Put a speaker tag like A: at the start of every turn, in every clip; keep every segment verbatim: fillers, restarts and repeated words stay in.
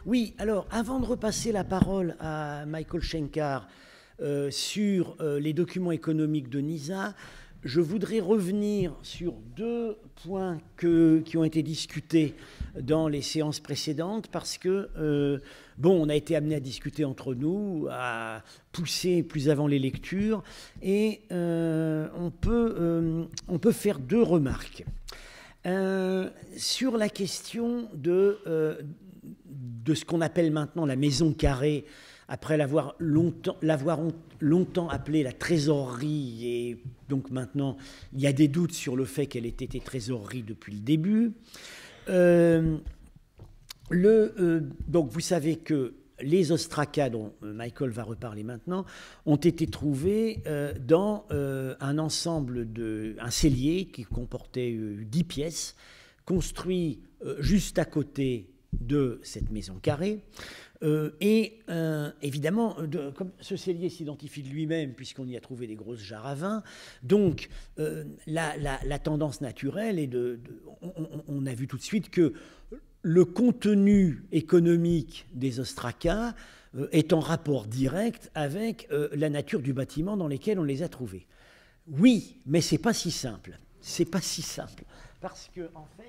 A: Oui, alors, avant de repasser la parole à Michael Schenkar euh, sur euh, les documents économiques de NISA, je voudrais revenir sur deux points que, qui ont été discutés dans les séances précédentes, parce que, euh, bon, on a été amené à discuter entre nous, à pousser plus avant les lectures, et euh, on, peut, euh, on peut faire deux remarques. Euh, sur la question de, euh, de ce qu'on appelle maintenant la maison carrée, après l'avoir longtemps, l'avoir longtemps appelée la trésorerie, et donc maintenant il y a des doutes sur le fait qu'elle ait été trésorerie depuis le début. Euh, le, euh, donc vous savez que les ostraca, dont Michael va reparler maintenant, ont été trouvés euh, dans euh, un ensemble, de, un cellier qui comportait euh, dix pièces, construit euh, juste à côté de cette maison carrée. Euh, et euh, évidemment, de, comme ce cellier s'identifie de lui-même, puisqu'on y a trouvé des grosses jarres à vin, donc euh, la, la, la tendance naturelle est de... de on, on, on a vu tout de suite que le contenu économique des ostracas euh, est en rapport direct avec euh, la nature du bâtiment dans lequel on les a trouvés. Oui, mais c'est pas si simple. C'est pas si simple. Parce que, en fait,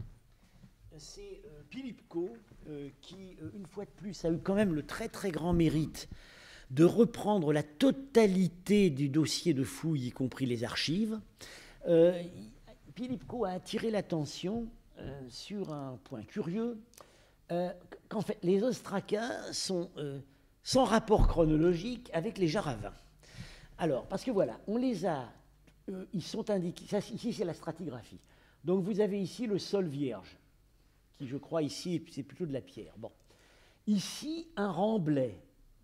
A: c'est euh, Pilipko euh, qui, euh, une fois de plus, a eu quand même le très très grand mérite de reprendre la totalité du dossier de fouilles, y compris les archives. Euh, Pilipko a attiré l'attention euh, sur un point curieux, euh, qu'en fait les ostracas sont euh, sans rapport chronologique avec les jarres à vin. Alors, parce que voilà, on les a, euh, ils sont indiqués, ça, ici c'est la stratigraphie. Donc vous avez ici le sol vierge, qui je crois ici c'est plutôt de la pierre. Bon, ici un remblai,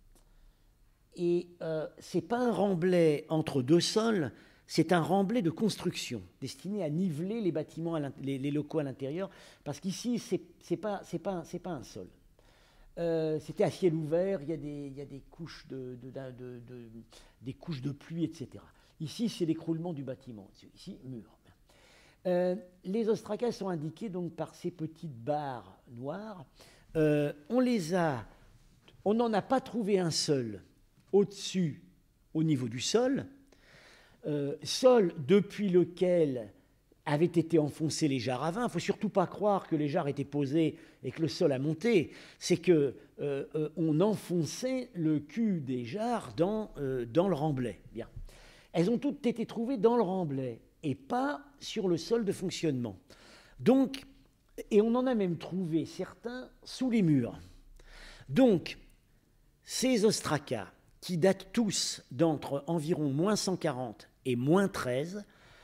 A: et euh, c'est pas un remblai entre deux sols, c'est un remblai de construction destiné à niveler les bâtiments, à les, les locaux à l'intérieur, parce qu'ici c'est c'est pas c'est pas c'est pas un sol. Euh, c'était à ciel ouvert, il y a des il y a des couches de, de, de, de, de des couches de pluie, et cetera. Ici c'est l'écroulement du bâtiment. Ici mur. Euh, les ostracas sont indiqués donc par ces petites barres noires. Euh, on les a, on n'en a pas trouvé un seul au-dessus, au niveau du sol, euh, sol depuis lequel avaient été enfoncées les jarres à vin. Il ne faut surtout pas croire que les jarres étaient posées et que le sol a monté. C'est qu'on euh, euh, enfonçait le cul des jarres dans, euh, dans le remblai. Bien. Elles ont toutes été trouvées dans le remblai et pas sur le sol de fonctionnement. Donc, et on en a même trouvé certains sous les murs. Donc, ces ostracas, qui datent tous d'entre environ moins cent quarante et moins treize,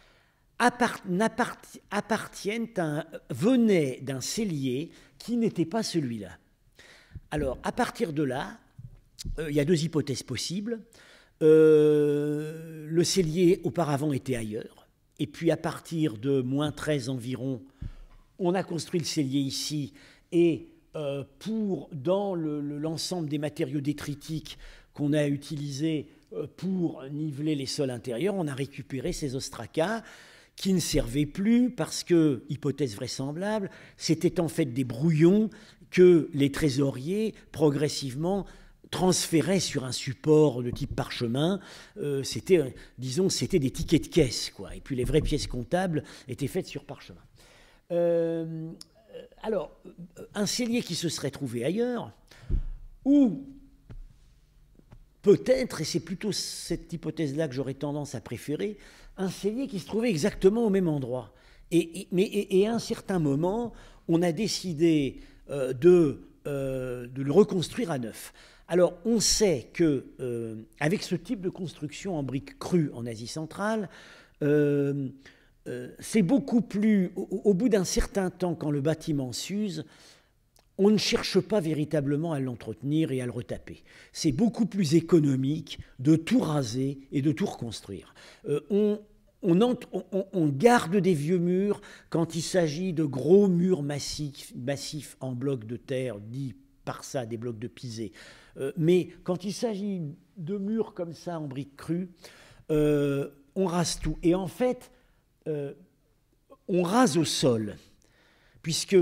A: appartiennent à, venaient d'un cellier qui n'était pas celui-là. Alors, à partir de là, euh, il y a deux hypothèses possibles. Euh, le cellier, auparavant, était ailleurs. Et puis, à partir de moins treize environ, on a construit le cellier ici. Et euh, pour, dans le, le, l'ensemble des matériaux détritiques qu'on a utilisés pour niveler les sols intérieurs, on a récupéré ces ostracas qui ne servaient plus parce que, hypothèse vraisemblable, c'était en fait des brouillons que les trésoriers, progressivement, transféraient sur un support de type parchemin. Euh, c'était, disons, c'était des tickets de caisse, quoi. Et puis les vraies pièces comptables étaient faites sur parchemin. Euh, alors, un cellier qui se serait trouvé ailleurs, ou peut-être, et c'est plutôt cette hypothèse-là que j'aurais tendance à préférer, un cellier qui se trouvait exactement au même endroit. Et, et, mais, et, et à un certain moment, on a décidé euh, de, euh, de le reconstruire à neuf. Alors, on sait que euh, avec ce type de construction en briques crues en Asie centrale, euh, euh, c'est beaucoup plus, au, au bout d'un certain temps, quand le bâtiment s'use, on ne cherche pas véritablement à l'entretenir et à le retaper. C'est beaucoup plus économique de tout raser et de tout reconstruire. Euh, on, on, on, on garde des vieux murs quand il s'agit de gros murs massifs, massifs en blocs de terre, dits par ça des blocs de pisé. Euh, mais quand il s'agit de murs comme ça en briques crues, euh, on rase tout. Et en fait, euh, on rase au sol, puisque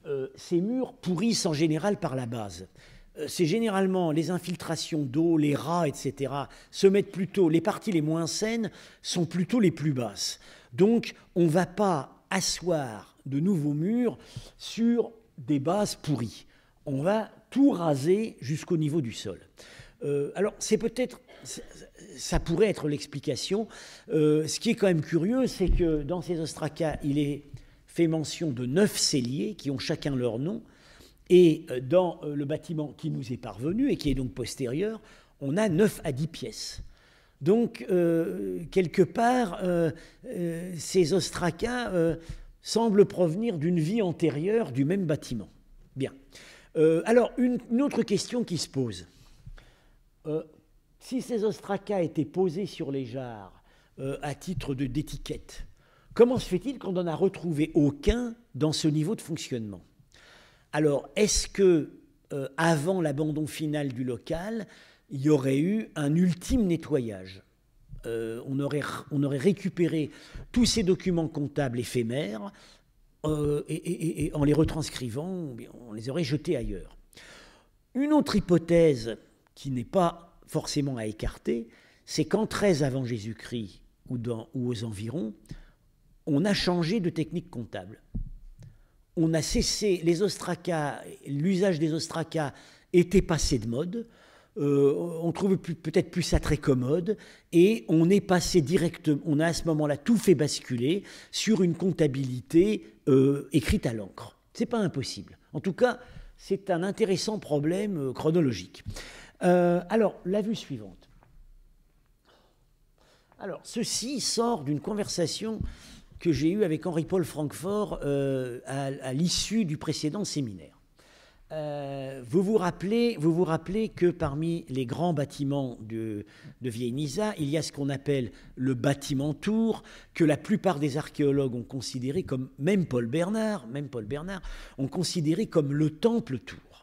A: euh, ces murs pourrissent en général par la base. Euh, c'est généralement les infiltrations d'eau, les rats, et cetera, se mettent plutôt, les parties les moins saines sont plutôt les plus basses. Donc, on ne va pas asseoir de nouveaux murs sur des bases pourries. On va tout raser jusqu'au niveau du sol. Euh, alors, c'est peut-être, ça pourrait être l'explication. Euh, ce qui est quand même curieux, c'est que dans ces ostracas, il est fait mention de neuf celliers qui ont chacun leur nom. Et dans le bâtiment qui nous est parvenu et qui est donc postérieur, on a neuf à dix pièces. Donc, euh, quelque part, euh, euh, ces ostracas euh, semblent provenir d'une vie antérieure du même bâtiment. Bien. Euh, alors, une, une autre question qui se pose. Euh, si ces ostracas étaient posés sur les jarres euh, à titre de, d'étiquette, comment se fait-il qu'on n'en a retrouvé aucun dans ce niveau de fonctionnement? Alors, est-ce que, euh, avant l'abandon final du local, il y aurait eu un ultime nettoyage? euh, on, aurait, on aurait récupéré tous ces documents comptables éphémères euh, et, et, et en les retranscrivant, on les aurait jetés ailleurs. Une autre hypothèse qui n'est pas forcément à écarter, c'est qu'en treize avant Jésus-Christ ou, dans, ou aux environs, on a changé de technique comptable. On a cessé, les ostracas, l'usage des ostracas était passé de mode, euh, on trouvait peut-être plus ça très commode, et on est passé directement, on a à ce moment-là tout fait basculer sur une comptabilité euh, écrite à l'encre. C'est pas impossible. En tout cas, c'est un intéressant problème euh, chronologique. Euh, alors, la vue suivante. Alors, ceci sort d'une conversation que j'ai eue avec Henri-Paul Francfort euh, à, à l'issue du précédent séminaire. Euh, vous, vous, rappelez, vous vous rappelez que parmi les grands bâtiments de, de Vieille-Nisa, il y a ce qu'on appelle le bâtiment tour, que la plupart des archéologues ont considéré comme, même Paul Bernard, même Paul Bernard, ont considéré comme le temple tour.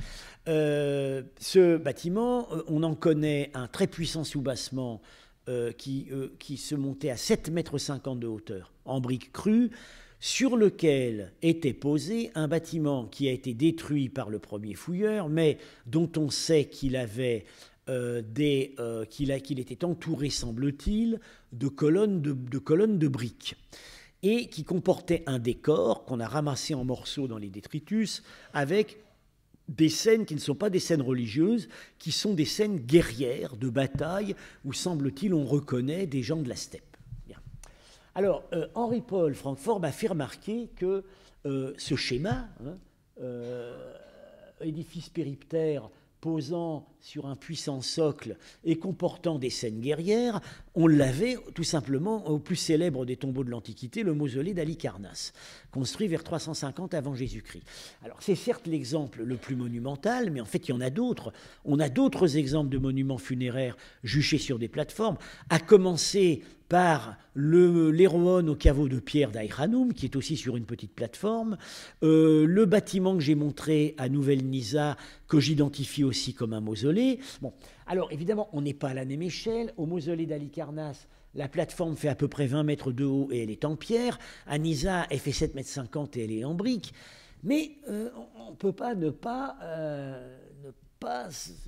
A: Euh, ce bâtiment, on en connaît un très puissant soubassement Euh, qui, euh, qui se montait à sept mètres cinquante de hauteur, en briques crues, sur lequel était posé un bâtiment qui a été détruit par le premier fouilleur, mais dont on sait qu'il avait euh, des, euh, qu'il a, qu'il était entouré, semble-t-il, de colonnes de, de colonnes de briques, et qui comportait un décor qu'on a ramassé en morceaux dans les détritus, avec des scènes qui ne sont pas des scènes religieuses, qui sont des scènes guerrières, de bataille, où, semble-t-il, on reconnaît des gens de la steppe. Bien. Alors, euh, Henri-Paul Francfort m'a fait remarquer que euh, ce schéma, hein, euh, édifice périptère posant sur un puissant socle et comportant des scènes guerrières, on l'avait tout simplement au plus célèbre des tombeaux de l'Antiquité, le mausolée d'Halicarnasse, construit vers trois cent cinquante avant Jésus-Christ. Alors c'est certes l'exemple le plus monumental, mais en fait il y en a d'autres. On a d'autres exemples de monuments funéraires juchés sur des plateformes, à commencer par le, l'Héroon au caveau de pierre d'Aïranoum, qui est aussi sur une petite plateforme, euh, le bâtiment que j'ai montré à Nouvelle-Nisa, que j'identifie aussi comme un mausolée. Bon, alors évidemment, on n'est pas à la même échelle. Au mausolée d'Halicarnasse, la plateforme fait à peu près vingt mètres de haut et elle est en pierre. À Nisa, elle fait sept mètres cinquante et elle est en brique. Mais euh, on ne peut pas ne pas, euh, ne pas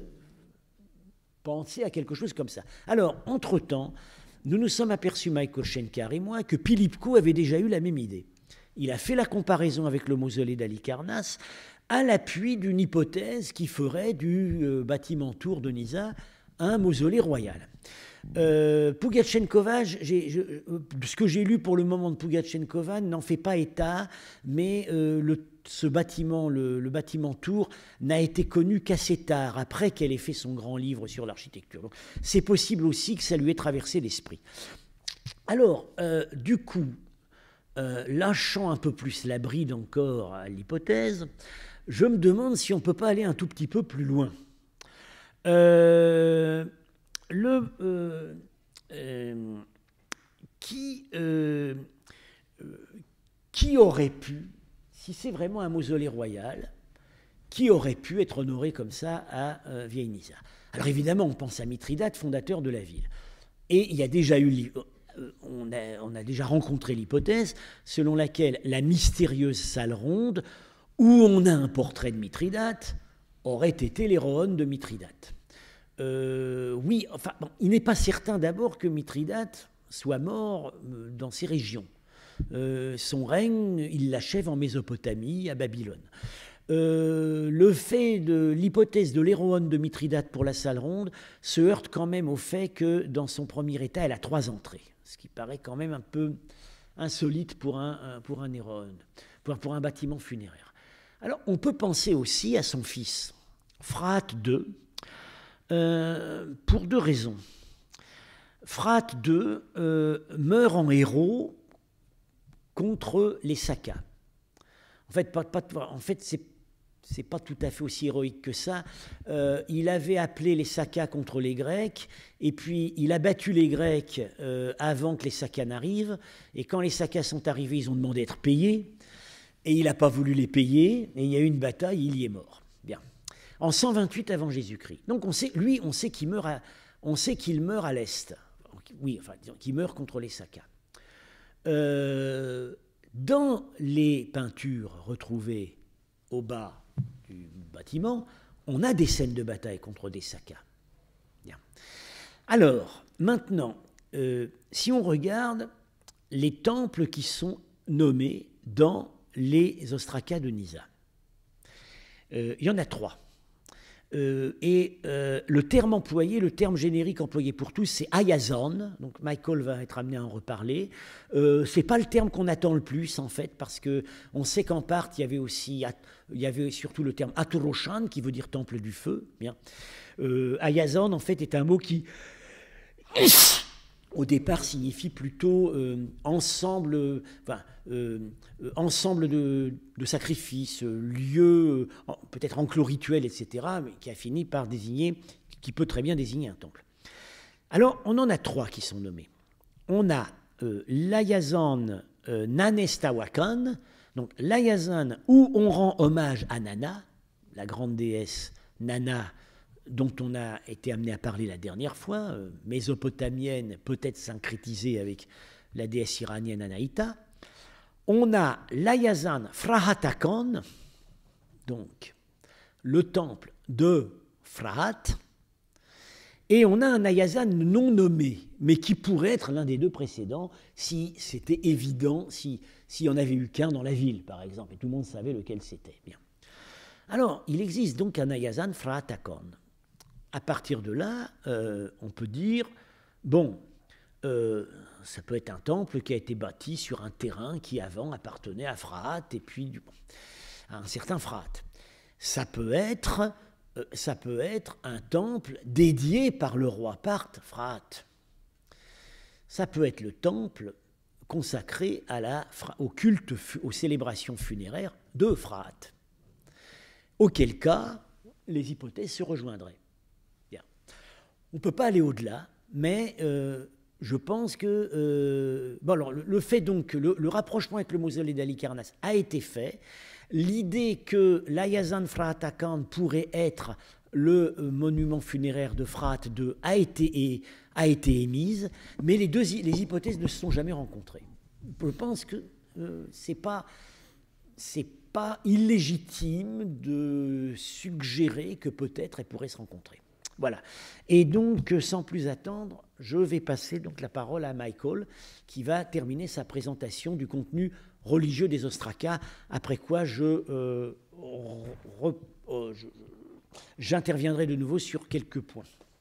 A: penser à quelque chose comme ça. Alors, entre-temps, nous nous sommes aperçus, Michael Schenkar et moi, que Pilipko avait déjà eu la même idée. Il a fait la comparaison avec le mausolée d'Halicarnasse à l'appui d'une hypothèse qui ferait du euh, bâtiment tour de Nisa un mausolée royal. Euh, Pugatchenkova, j'ai, je, euh, ce que j'ai lu pour le moment de Pugatchenkova n'en fait pas état, mais euh, le, ce bâtiment, le, le bâtiment tour, n'a été connu qu'assez tard, après qu'elle ait fait son grand livre sur l'architecture. Donc, c'est possible aussi que ça lui ait traversé l'esprit. Alors, euh, du coup, euh, lâchant un peu plus la bride encore à l'hypothèse, je me demande si on ne peut pas aller un tout petit peu plus loin. Euh, le, euh, euh, qui, euh, qui aurait pu, si c'est vraiment un mausolée royal, qui aurait pu être honoré comme ça à euh, Vieille-Nisa? Alors évidemment, on pense à Mithridate, fondateur de la ville. Et il y a déjà eu, euh, on, a, on a déjà rencontré l'hypothèse selon laquelle la mystérieuse salle ronde où on a un portrait de Mithridate, aurait été l'Héroon de Mithridate. Euh, oui, enfin, bon, il n'est pas certain d'abord que Mithridate soit mort dans ces régions. Euh, son règne, il l'achève en Mésopotamie, à Babylone. Euh, le fait de l'hypothèse de l'Héroon de Mithridate pour la salle ronde se heurte quand même au fait que dans son premier état, elle a trois entrées, ce qui paraît quand même un peu insolite pour un, pour un Héroon, pour, pour un bâtiment funéraire. Alors, on peut penser aussi à son fils, Phrate deux, euh, pour deux raisons. Phrate deux euh, meurt en héros contre les Sakas. En fait, pas, pas, en fait c'est c'est pas tout à fait aussi héroïque que ça. Euh, il avait appelé les Sakas contre les Grecs, et puis il a battu les Grecs euh, avant que les Sakas n'arrivent, et quand les Sakas sont arrivés, ils ont demandé à être payés, et il n'a pas voulu les payer, et il y a eu une bataille, il y est mort. Bien. En cent vingt-huit avant Jésus-Christ. Donc on sait, lui, on sait qu'il meurt à, on sait qu'il meurt à l'Est. Oui, enfin, qu'il meurt contre les Sakas. Euh, dans les peintures retrouvées au bas du bâtiment, on a des scènes de bataille contre des Sakas. Bien. Alors, maintenant, euh, si on regarde les temples qui sont nommés dans les ostrakas de Nysa, euh, il y en a trois. Euh, et euh, le terme employé, le terme générique employé pour tous, c'est Ayazon. Donc Michael va être amené à en reparler. Euh, c'est pas le terme qu'on attend le plus en fait, parce que on sait qu'en part il y avait aussi, il y avait surtout le terme Aturoshan qui veut dire temple du feu. Bien. Euh, Ayazon en fait est un mot qui au départ signifie plutôt euh, ensemble, euh, enfin, euh, euh, ensemble de, de sacrifices, euh, lieu, euh, peut-être enclos rituel, et cetera, mais qui a fini par désigner, qui peut très bien désigner un temple. Alors, on en a trois qui sont nommés. On a euh, l'Ayazon euh, Nanestawakan, donc l'Ayazon où on rend hommage à Nana, la grande déesse Nana, dont on a été amené à parler la dernière fois, euh, mésopotamienne, peut-être syncrétisée avec la déesse iranienne Anaïta. On a l'Ayazan Frahatakan, donc le temple de Frahat, et on a un Ayazan non nommé, mais qui pourrait être l'un des deux précédents si c'était évident, si, si y en avait eu qu'un dans la ville, par exemple, et tout le monde savait lequel c'était. Bien. Alors, il existe donc un Ayazan Frahatakan. À partir de là, euh, on peut dire, bon, euh, ça peut être un temple qui a été bâti sur un terrain qui avant appartenait à Phraat et puis bon, à un certain Phraat. Ça peut être, euh, ça peut être un temple dédié par le roi Parthe, Phraat. Ça peut être le temple consacré à la, au culte, aux célébrations funéraires de Phraat. Auquel cas, les hypothèses se rejoindraient. On ne peut pas aller au-delà, mais euh, je pense que euh, bon, alors, le, le fait donc que le, le rapprochement avec le mausolée d'Halicarnasse a été fait, l'idée que l'Ayazan Frahatakan pourrait être le euh, monument funéraire de Phraat deux a été, et, a été émise, mais les deux les hypothèses ne se sont jamais rencontrées. Je pense que euh, c'est pas c'est pas illégitime de suggérer que peut-être elles pourraient se rencontrer. Voilà. Et donc, sans plus attendre, je vais passer donc la parole à Michael, qui va terminer sa présentation du contenu religieux des ostrakas, après quoi je, euh, re, euh, je, j'interviendrai de nouveau sur quelques points.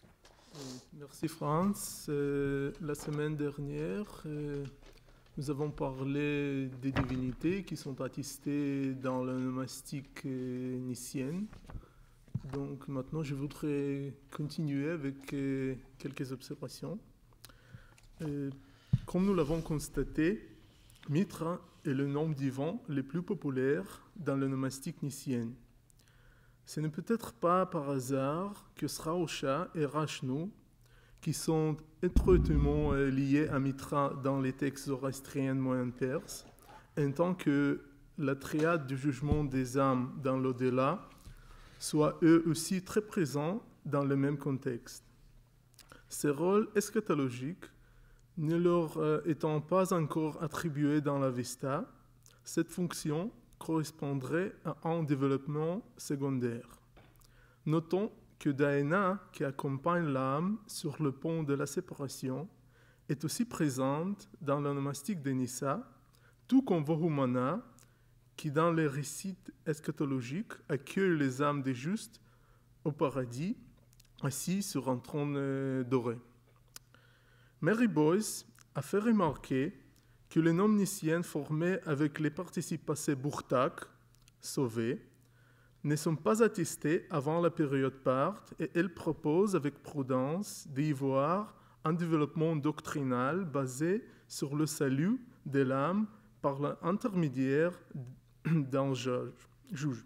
B: Merci Franz. Euh, la semaine dernière, euh, nous avons parlé des divinités qui sont attestées dans la nomastique euh, nicienne. Donc maintenant, je voudrais continuer avec euh, quelques observations. Euh, comme nous l'avons constaté, Mithra est le nom divin le plus populaire dans la nomastique nicienne. Ce n'est peut-être pas par hasard que Sraosha et Rashnu, qui sont étroitement euh, liés à Mithra dans les textes zoroastriens moyen perses, ainsi que la triade du jugement des âmes dans l'au-delà, soient eux aussi très présents dans le même contexte. Ces rôles eschatologiques ne leur euh, étant pas encore attribués dans l'Avesta, cette fonction correspondrait à un développement secondaire. Notons que Daena, qui accompagne l'âme sur le pont de la séparation, est aussi présente dans l'onomastique de Nissa, tout comme Vohumana, qui dans les récits eschatologiques accueille les âmes des justes au paradis, assis sur un trône doré. Mary Boyce a fait remarquer que les noms nissiens formés avec les participes passés burtak, sauvés, ne sont pas attestés avant la période Parthe et elle propose avec prudence d'y voir un développement doctrinal basé sur le salut de l'âme par l'intermédiaire d'un juge.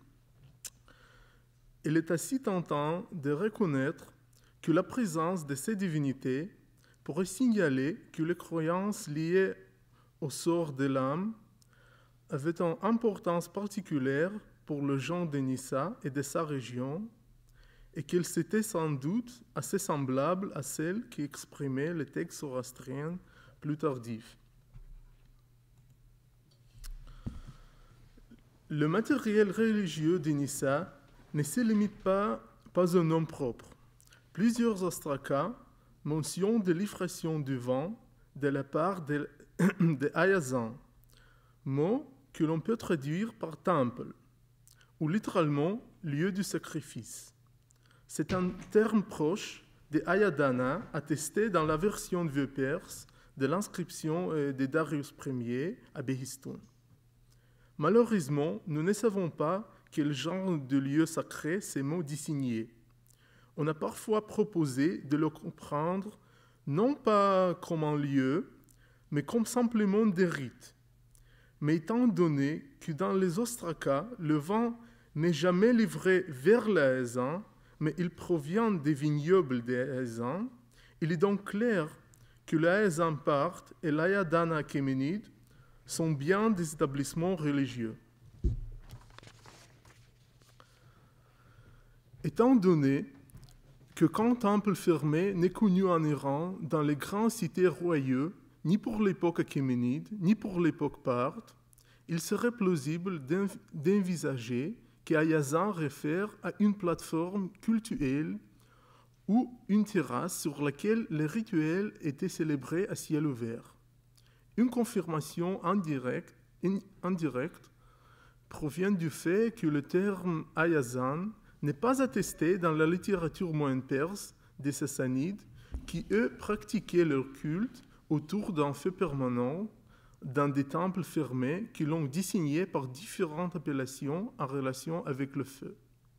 B: Il est ainsi tentant de reconnaître que la présence de ces divinités pourrait signaler que les croyances liées au sort de l'âme avaient une importance particulière pour le genre de Nissa et de sa région, et qu'elles étaient sans doute assez semblables à celles qui exprimaient les textes zoroastriens plus tardifs. Le matériel religieux de Nissa ne se limite pas, pas au nom propre. Plusieurs ostrakas mentionnent des livrations du vent de la part de, de Ayazan, mot que l'on peut traduire par temple, ou littéralement lieu du sacrifice. C'est un terme proche de Ayadana attesté dans la version vieux perse de l'inscription de Darius Ier à Behistun. Malheureusement, nous ne savons pas quel genre de lieu sacré ces mots désignaient. On a parfois proposé de le comprendre non pas comme un lieu, mais comme simplement des rites. Mais étant donné que dans les ostrakas, le vent n'est jamais livré vers l'Aezan, mais il provient des vignobles des Aezan, il est donc clair que l'Aezan Parthe et l'Ayadana Achéménide sont bien des établissements religieux. Étant donné qu'aucun temple fermé n'est connu en Iran dans les grandes cités royaumes, ni pour l'époque achéménide, ni pour l'époque parthe, il serait plausible d'envisager qu'Ayazan réfère à une plateforme cultuelle ou une terrasse sur laquelle les rituels étaient célébrés à ciel ouvert. Une confirmation indirecte, indirecte provient du fait que le terme Ayazan n'est pas attesté dans la littérature moyenne perse des Sassanides qui, eux, pratiquaient leur culte autour d'un feu permanent dans des temples fermés qui l'ont désigné par différentes appellations en relation avec le feu.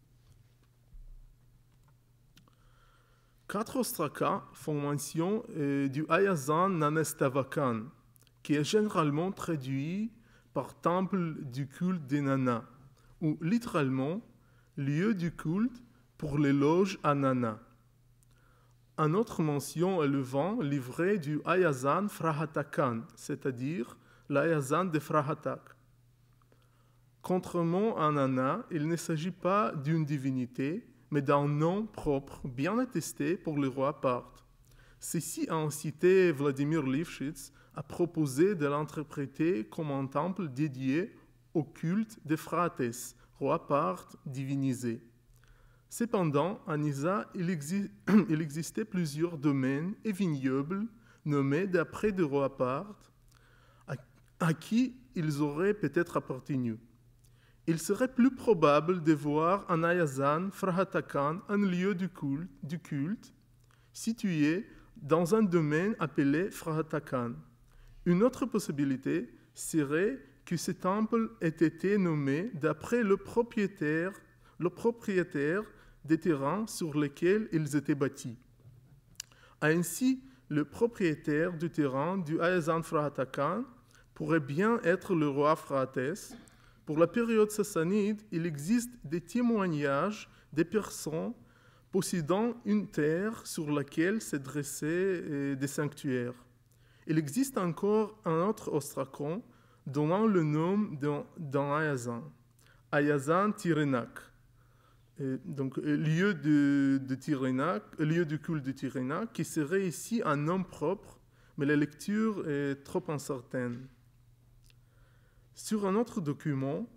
B: Quatre ostrakas font mention euh, du Ayazan Nanestavakan, qui est généralement traduit par temple du culte des Nanas, ou littéralement lieu du culte pour les loges à Nana. Un autre mention est le vent livré du Ayazan Frahatakan, c'est-à-dire l'Ayazan de Frahatak. Contrairement à Nana, il ne s'agit pas d'une divinité, mais d'un nom propre bien attesté pour le roi Parthe. Ceci a incité Vladimir Lifshitz à proposer de l'interpréter comme un temple dédié au culte de Phraates, roi Parthe divinisé. Cependant, à Nisa, il, exi- il existait plusieurs domaines et vignobles nommés d'après des rois Parthe, à, à qui ils auraient peut-être appartenu. Il serait plus probable de voir en Ayazan Frahatakan un lieu du culte, du culte situé dans un domaine appelé Frahatakan. Une autre possibilité serait que ce temple ait été nommé d'après le propriétaire, le propriétaire des terrains sur lesquels ils étaient bâtis. Ainsi, le propriétaire du terrain du Ayazan Frahatakan pourrait bien être le roi Phraates. Pour la période sassanide, il existe des témoignages des personnes possédant une terre sur laquelle se dressaient des sanctuaires. Il existe encore un autre ostrakon donnant le nom d'un Ayazan, Ayazan Tirenak. Et donc, lieu de, de Tirenak, lieu du culte de Tirenak, qui serait ici un nom propre, mais la lecture est trop incertaine. Sur un autre document,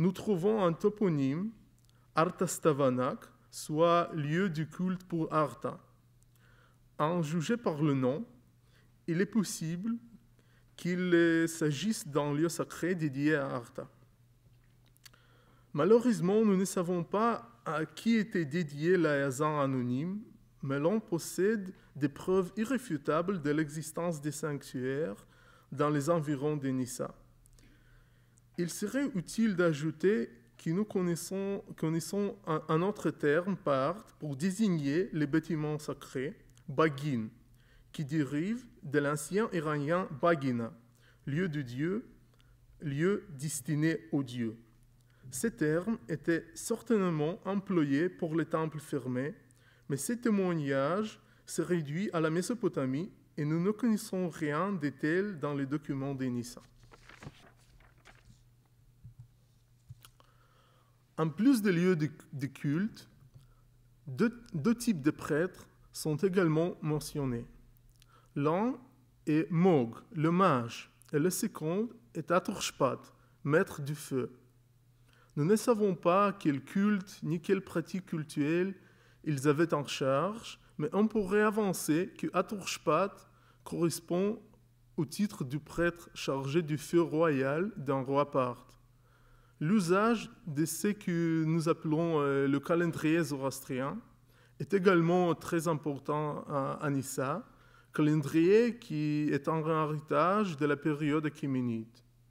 B: nous trouvons un toponyme, Artastavanak, soit lieu du culte pour Arta. En juger par le nom, il est possible qu'il s'agisse d'un lieu sacré dédié à Arta. Malheureusement, nous ne savons pas à qui était dédié l'Ayazan anonyme, mais l'on possède des preuves irréfutables de l'existence des sanctuaires dans les environs de Nissa. Il serait utile d'ajouter que nous connaissons, connaissons un, un autre terme part pour désigner les bâtiments sacrés, Bagin, qui dérive de l'ancien iranien Bagina, lieu de Dieu, lieu destiné aux dieux. Ce terme était certainement employé pour les temples fermés, mais ce témoignage se réduit à la Mésopotamie et nous ne connaissons rien de tel dans les documents de Nissa. En plus des lieux de, de culte, deux, deux types de prêtres sont également mentionnés. L'un est Mog, le mage, et le second est Aturshpat, maître du feu. Nous ne savons pas quel culte ni quelle pratique cultuelle ils avaient en charge, mais on pourrait avancer que Aturshpat correspond au titre du prêtre chargé du feu royal d'un roi parthe. L'usage de ce que nous appelons le calendrier zoroastrien est également très important à Nissa, calendrier qui est un héritage de la période achéménide.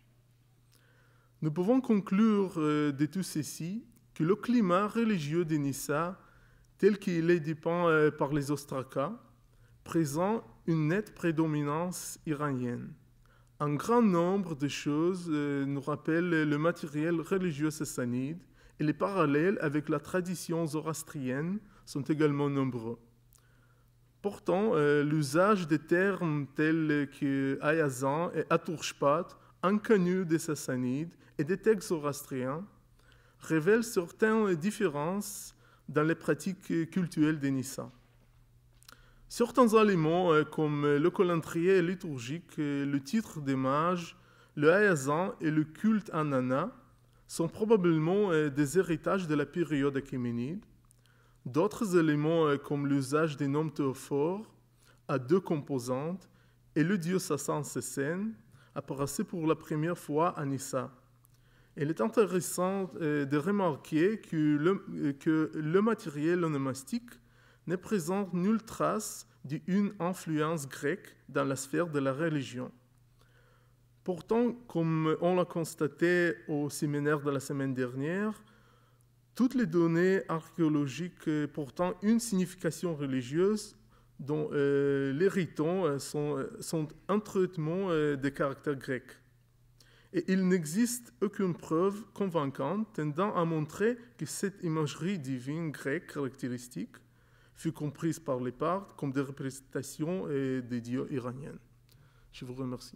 B: Nous pouvons conclure de tout ceci que le climat religieux de Nissa, tel qu'il est dépeint par les ostrakas, présente une nette prédominance iranienne. Un grand nombre de choses nous rappellent le matériel religieux sassanide et les parallèles avec la tradition zoroastrienne sont également nombreux. Pourtant, l'usage des termes tels que Ayazan et Aturshpat, inconnus des Sassanides et des textes zoroastriens, révèle certaines différences dans les pratiques cultuelles de Nissa. Certains éléments, comme le calendrier liturgique, le titre des mages, le Ayazan et le culte à Nana, sont probablement des héritages de la période achéménide. D'autres éléments, comme l'usage des noms théophores à deux composantes et le dieu sassan Sesen, apparaissaient pour la première fois à Nissa. Il est intéressant de remarquer que le, que le matériel onomastique ne présente nulle trace d'une influence grecque dans la sphère de la religion. Pourtant, comme on l'a constaté au séminaire de la semaine dernière, toutes les données archéologiques portant une signification religieuse dont euh, les ritons sont, sont un traitement euh, des caractères grecs. Et il n'existe aucune preuve convaincante tendant à montrer que cette imagerie divine grecque caractéristique fut comprise par les Parthes comme des représentations euh, des dieux iraniennes. Je vous remercie.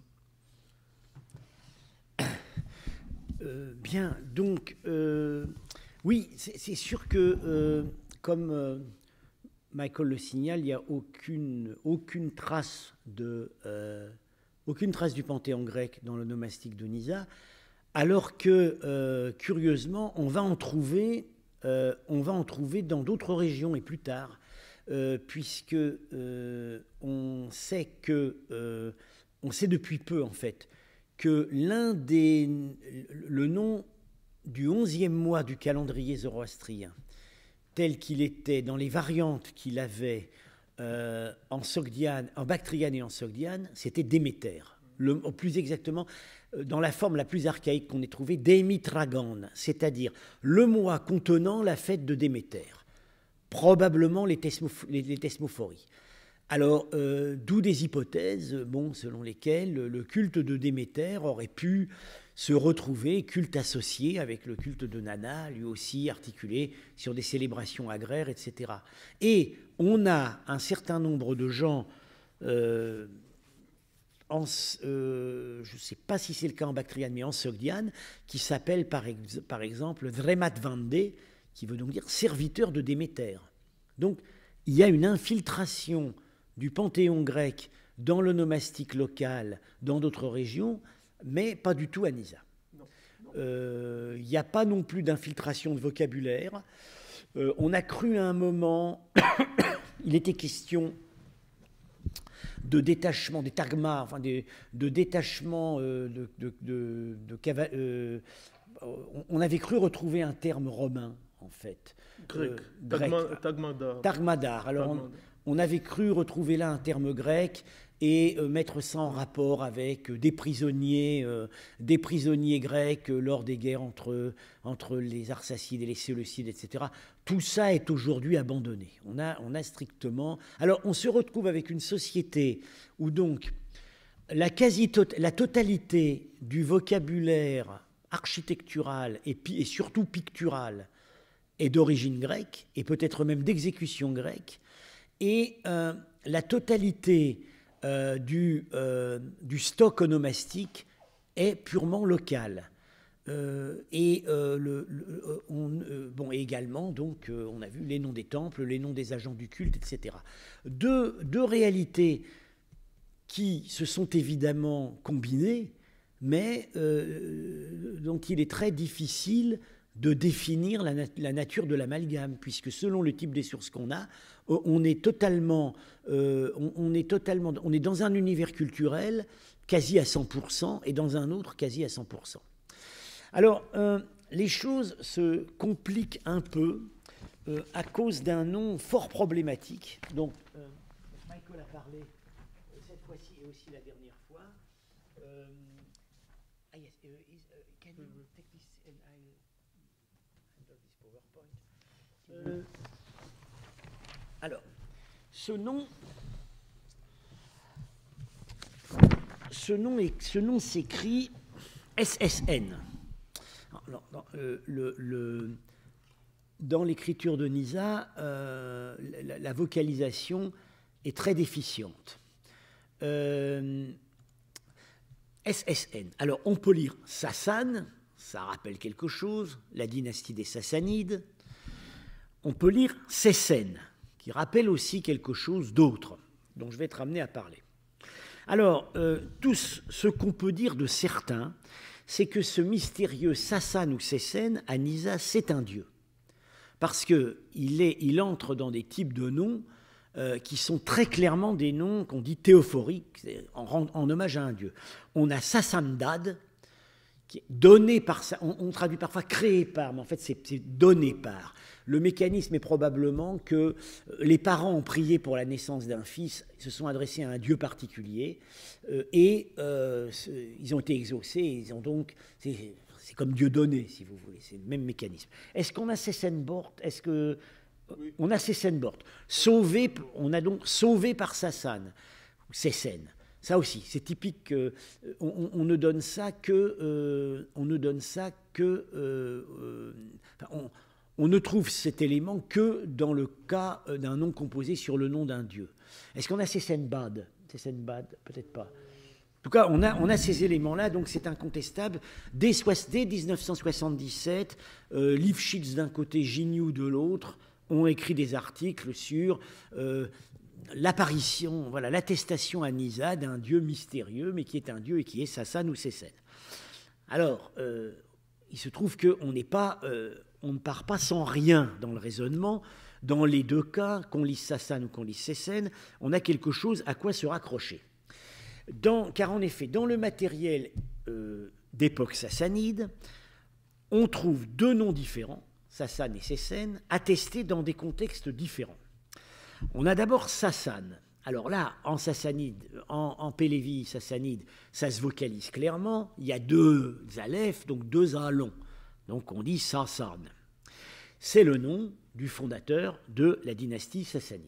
A: Euh, bien, donc, euh, oui, c'est sûr que, euh, comme euh, Michael le signale, il n'y a aucune, aucune, trace de, euh, aucune trace du panthéon grec dans le nomastique de Nissa, alors que, euh, curieusement, on va en trouver, euh, on va en trouver dans d'autres régions et plus tard, euh, puisque euh, on sait que, euh, on sait depuis peu en fait, que l'un des, le nom du onzième mois du calendrier zoroastrien, tel qu'il était dans les variantes qu'il avait euh, en Sogdiane, en Bactriane et en Sogdiane, c'était Déméter. Le, plus exactement, dans la forme la plus archaïque qu'on ait trouvée, Démitragan, c'est-à-dire le mois contenant la fête de Déméter, probablement les, thesmoph les, les thesmophories. Alors, euh, d'où des hypothèses, bon, selon lesquelles le culte de Déméter aurait pu se retrouver, culte associé avec le culte de Nana, lui aussi articulé sur des célébrations agraires, et cetera. Et on a un certain nombre de gens, euh, en, euh, je ne sais pas si c'est le cas en Bactriane, mais en Sogdiane, qui s'appellent par, ex par exemple Dremat-Vande, qui veut donc dire serviteur de Déméter. Donc, il y a une infiltration du panthéon grec dans le nomastique local, dans d'autres régions, mais pas du tout à Nissa.
B: Non, non.
A: euh, n'y a pas non plus d'infiltration de vocabulaire. Euh, on a cru à un moment, il était question de détachement, des tagmas, enfin des, de détachement euh, de, de, de, de cava, euh, on avait cru retrouver un terme romain, en fait.
B: Grec.
A: Euh, grec.
B: Tagma, tagmadar.
A: Tagmadar. Alors,
B: Tagmadar.
A: On, on avait cru retrouver là un terme grec et euh, mettre ça en rapport avec euh, des prisonniers, euh, des prisonniers grecs euh, lors des guerres entre, entre les Arsacides et les Séleucides, et cetera. Tout ça est aujourd'hui abandonné. On a, on a strictement... Alors, on se retrouve avec une société où donc la, quasi -tot la totalité du vocabulaire architectural et, et surtout pictural est d'origine grecque, et peut-être même d'exécution grecque, et euh, la totalité euh, du, euh, du stock onomastique est purement local. Euh, et euh, le, le, on, euh, bon, et également, donc, euh, on a vu les noms des temples, les noms des agents du culte, et cetera. Deux, deux réalités qui se sont évidemment combinées, mais euh, dont il est très difficile de définir la, nat la nature de l'amalgame, puisque selon le type des sources qu'on a, on est totalement, euh, on, on est totalement, on est dans un univers culturel quasi à cent pour cent et dans un autre quasi à cent pour cent. Alors, euh, les choses se compliquent un peu euh, à cause d'un nom fort problématique. Donc, euh, Michael a parlé euh, cette fois-ci et aussi la dernière fois. Euh, ah yes, uh, is, uh, can you take this and I handle this PowerPoint? Euh, alors, ce nom, ce nom, est, ce nom s'écrit S S N. Alors, dans, euh, le, le, dans l'écriture de Nisa, euh, la, la vocalisation est très déficiente. Euh, S S N. Alors, on peut lire Sassan, ça rappelle quelque chose, la dynastie des Sassanides. On peut lire Sessen, qui rappelle aussi quelque chose d'autre, dont je vais être amené à parler. Alors, euh, tout ce qu'on peut dire de certains, c'est que ce mystérieux Sassan ou Sessen, à Nisa, c'est un dieu. Parce qu'il il entre dans des types de noms euh, qui sont très clairement des noms qu'on dit théophoriques, en, en hommage à un dieu. On a Sassandad, qui est donné par, on, on traduit parfois créé par, mais en fait c'est donné par. Le mécanisme est probablement que les parents ont prié pour la naissance d'un fils, se sont adressés à un dieu particulier, euh, et euh, ils ont été exaucés, ils ont donc, c'est comme Dieu donné, si vous voulez, c'est le même mécanisme. Est-ce qu'on a Sessenbort? Est-ce que oui. On a Sessenbort, sauvé, on a donc sauvé par Sassan, ou Sessen. Ça aussi, c'est typique. Euh, on, on ne donne ça que, euh, on ne donne ça que, euh, euh, enfin, on, on ne trouve cet élément que dans le cas d'un nom composé sur le nom d'un dieu. Est-ce qu'on a Sessenbad? Sessenbad, peut-être pas. En tout cas, on a, on a ces éléments-là, donc c'est incontestable. Dès, dès mille neuf cent soixante-dix-sept, euh, Lifshitz d'un côté, Gignoux de l'autre, ont écrit des articles sur euh, l'apparition, voilà, l'attestation à Nisa d'un dieu mystérieux, mais qui est un dieu et qui est Sassan ou Sessen. Alors, euh, il se trouve qu'on n'est pas, euh, on ne part pas sans rien dans le raisonnement. Dans les deux cas, qu'on lise Sassan ou qu'on lise Sessen, on a quelque chose à quoi se raccrocher. Dans, car en effet, dans le matériel euh, d'époque sassanide, on trouve deux noms différents, Sassan et Sessen, attestés dans des contextes différents. On a d'abord Sassan. Alors là, en sassanide, en, en Pélévi sassanide, ça se vocalise clairement. Il y a deux alephes, donc deux A longs. Donc on dit Sassan. C'est le nom du fondateur de la dynastie sassanide.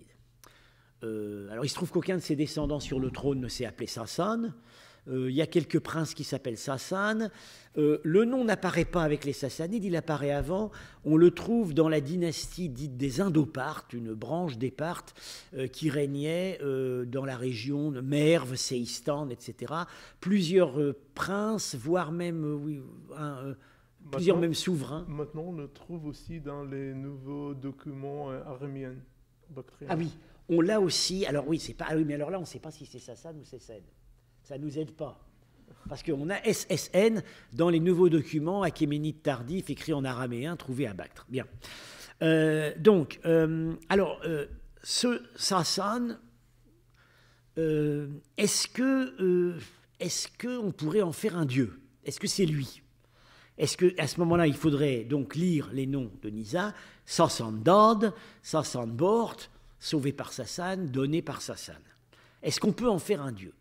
A: Euh, alors il se trouve qu'aucun de ses descendants sur le trône ne s'est appelé Sassan. Euh, il y a quelques princes qui s'appellent Sassan. Euh, le nom n'apparaît pas avec les Sassanides, il apparaît avant. On le trouve dans la dynastie dite des Indoparthes, une branche des Parthes euh, qui régnait euh, dans la région de Merv, Seistan, et cetera. Plusieurs euh, princes, voire même euh, oui, un, euh, plusieurs
B: maintenant,
A: même souverains.
B: Maintenant, on le trouve aussi dans les nouveaux documents euh, araméens.
A: Ah oui, on l'a aussi. Alors oui, c'est pas. Ah oui, mais alors là, on ne sait pas si c'est Sassan ou Sessen. Ça ne nous aide pas. Parce qu'on a S S N dans les nouveaux documents achéménides tardifs écrits en araméen trouvés à Bactre. Bien. Euh, donc, euh, alors, euh, ce Sasan, euh, est-ce que, euh, est-ce qu'on pourrait en faire un dieu? Est-ce que c'est lui? Est-ce qu'à ce moment-là, il faudrait donc lire les noms de Nisa, Sasan-Dad, Sasan-Bort, sauvé par Sasan, donné par Sasan. Est-ce qu'on peut en faire un dieu?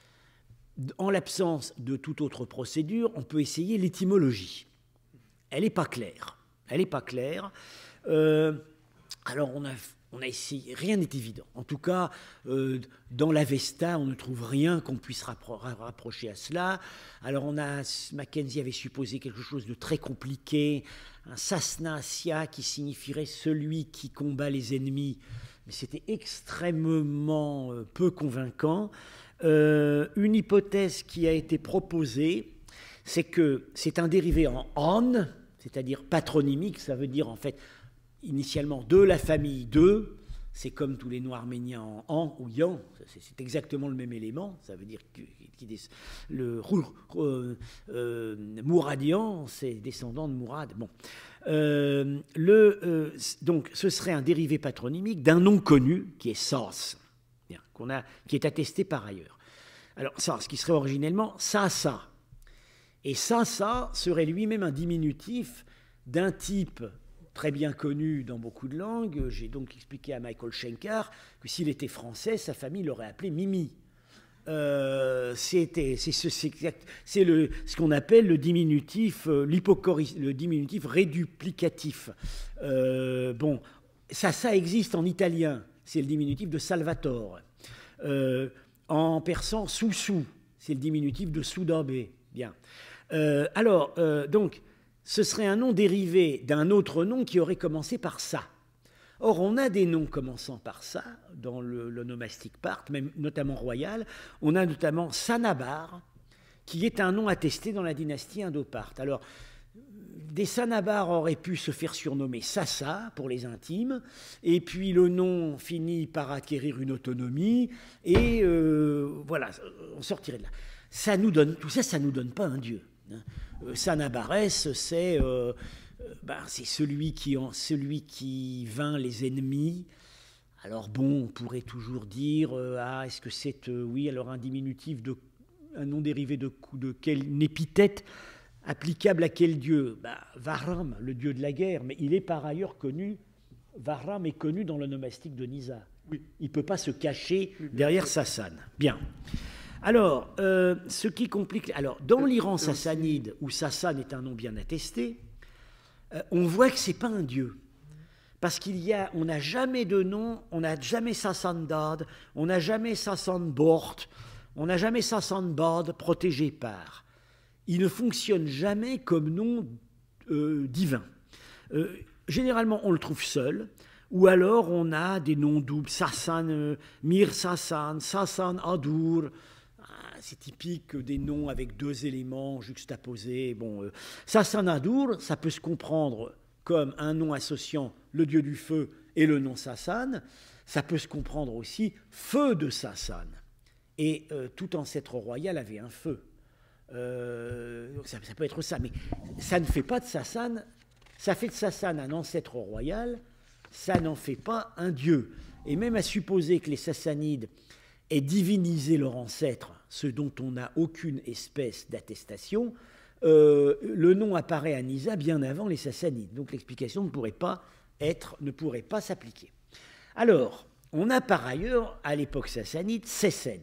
A: En l'absence de toute autre procédure, on peut essayer l'étymologie. Elle n'est pas claire. Elle n'est pas claire. Euh, alors, on a, on a essayé, rien n'est évident. En tout cas, euh, dans l'Avesta, on ne trouve rien qu'on puisse rappro rapprocher à cela. Alors, on a, Mackenzie avait supposé quelque chose de très compliqué, un Sasna-Asya qui signifierait celui qui combat les ennemis, mais c'était extrêmement euh, peu convaincant. Euh, une hypothèse qui a été proposée, c'est que c'est un dérivé en an, c'est-à-dire patronymique, ça veut dire en fait initialement de la famille de, c'est comme tous les noms arméniens en an ou yan, c'est exactement le même élément, ça veut dire que le euh, euh, Mouradian, c'est descendant de Mourad. Bon. Euh, le, euh, donc ce serait un dérivé patronymique d'un nom connu qui est Sas, qu'on a, qui est attesté par ailleurs. Alors ça, ce qui serait originellement Sasa. Et Sasa serait lui-même un diminutif d'un type très bien connu dans beaucoup de langues. J'ai donc expliqué à Michael Schenker que s'il était français, sa famille l'aurait appelé Mimi. Euh, C'était, c'est ce, c'est le, ce qu'on appelle le diminutif, euh, le diminutif réduplicatif. Euh, bon, ça, ça existe en italien. C'est le diminutif de Salvatore. Euh, en persan, Soussou, c'est le diminutif de Soudabé. Bien. Euh, alors, euh, donc, ce serait un nom dérivé d'un autre nom qui aurait commencé par ça. Or, on a des noms commençant par ça dans le, le nomastic part, même notamment royal. On a notamment Sanabar, qui est un nom attesté dans la dynastie Indo-Parthe. Alors, des Sanabars auraient pu se faire surnommer Sasa pour les intimes, et puis le nom finit par acquérir une autonomie, et euh, voilà, on sortirait de là. Ça nous donne, tout ça, ça ne nous donne pas un dieu. Hein. Euh, Sanabares, c'est euh, ben, c'est celui qui, celui qui vainc les ennemis. Alors bon, on pourrait toujours dire, euh, ah, est-ce que c'est, euh, oui, alors un diminutif, de, un nom dérivé de, de quelle une épithète applicable à quel dieu? bah, Vahram, le dieu de la guerre, mais il est par ailleurs connu, Vahram est connu dans le nomastique de Nisa. Oui. Il ne peut pas se cacher oui, derrière Sasan. Bien. Alors, euh, ce qui complique... Alors, dans l'Iran sassanide, où Sasan est un nom bien attesté, euh, on voit que ce n'est pas un dieu. Parce qu'il y a... On n'a jamais de nom, on n'a jamais Sasan-Dad, on n'a jamais Sasan-Bort, on n'a jamais Sasan-Bad protégé par... Il ne fonctionne jamais comme nom euh, divin. Euh, généralement, on le trouve seul, ou alors on a des noms doubles, Sasan, euh, Mir Sasan, Sasan Adur. Ah, c'est typique des noms avec deux éléments juxtaposés. Bon, euh, Sasan Adur, ça peut se comprendre comme un nom associant le dieu du feu et le nom Sasan. Ça peut se comprendre aussi feu de Sasan. Et euh, tout ancêtre royal avait un feu. Euh, ça, ça peut être ça, mais ça ne fait pas de Sasan, ça fait de Sasan un ancêtre royal, ça n'en fait pas un dieu. Et même à supposer que les Sassanides aient divinisé leur ancêtre, ce dont on n'a aucune espèce d'attestation, euh, le nom apparaît à Nisa bien avant les Sassanides. Donc l'explication ne pourrait pas être, ne pourrait pas s'appliquer. Alors, on a par ailleurs, à l'époque sassanide, Sessen.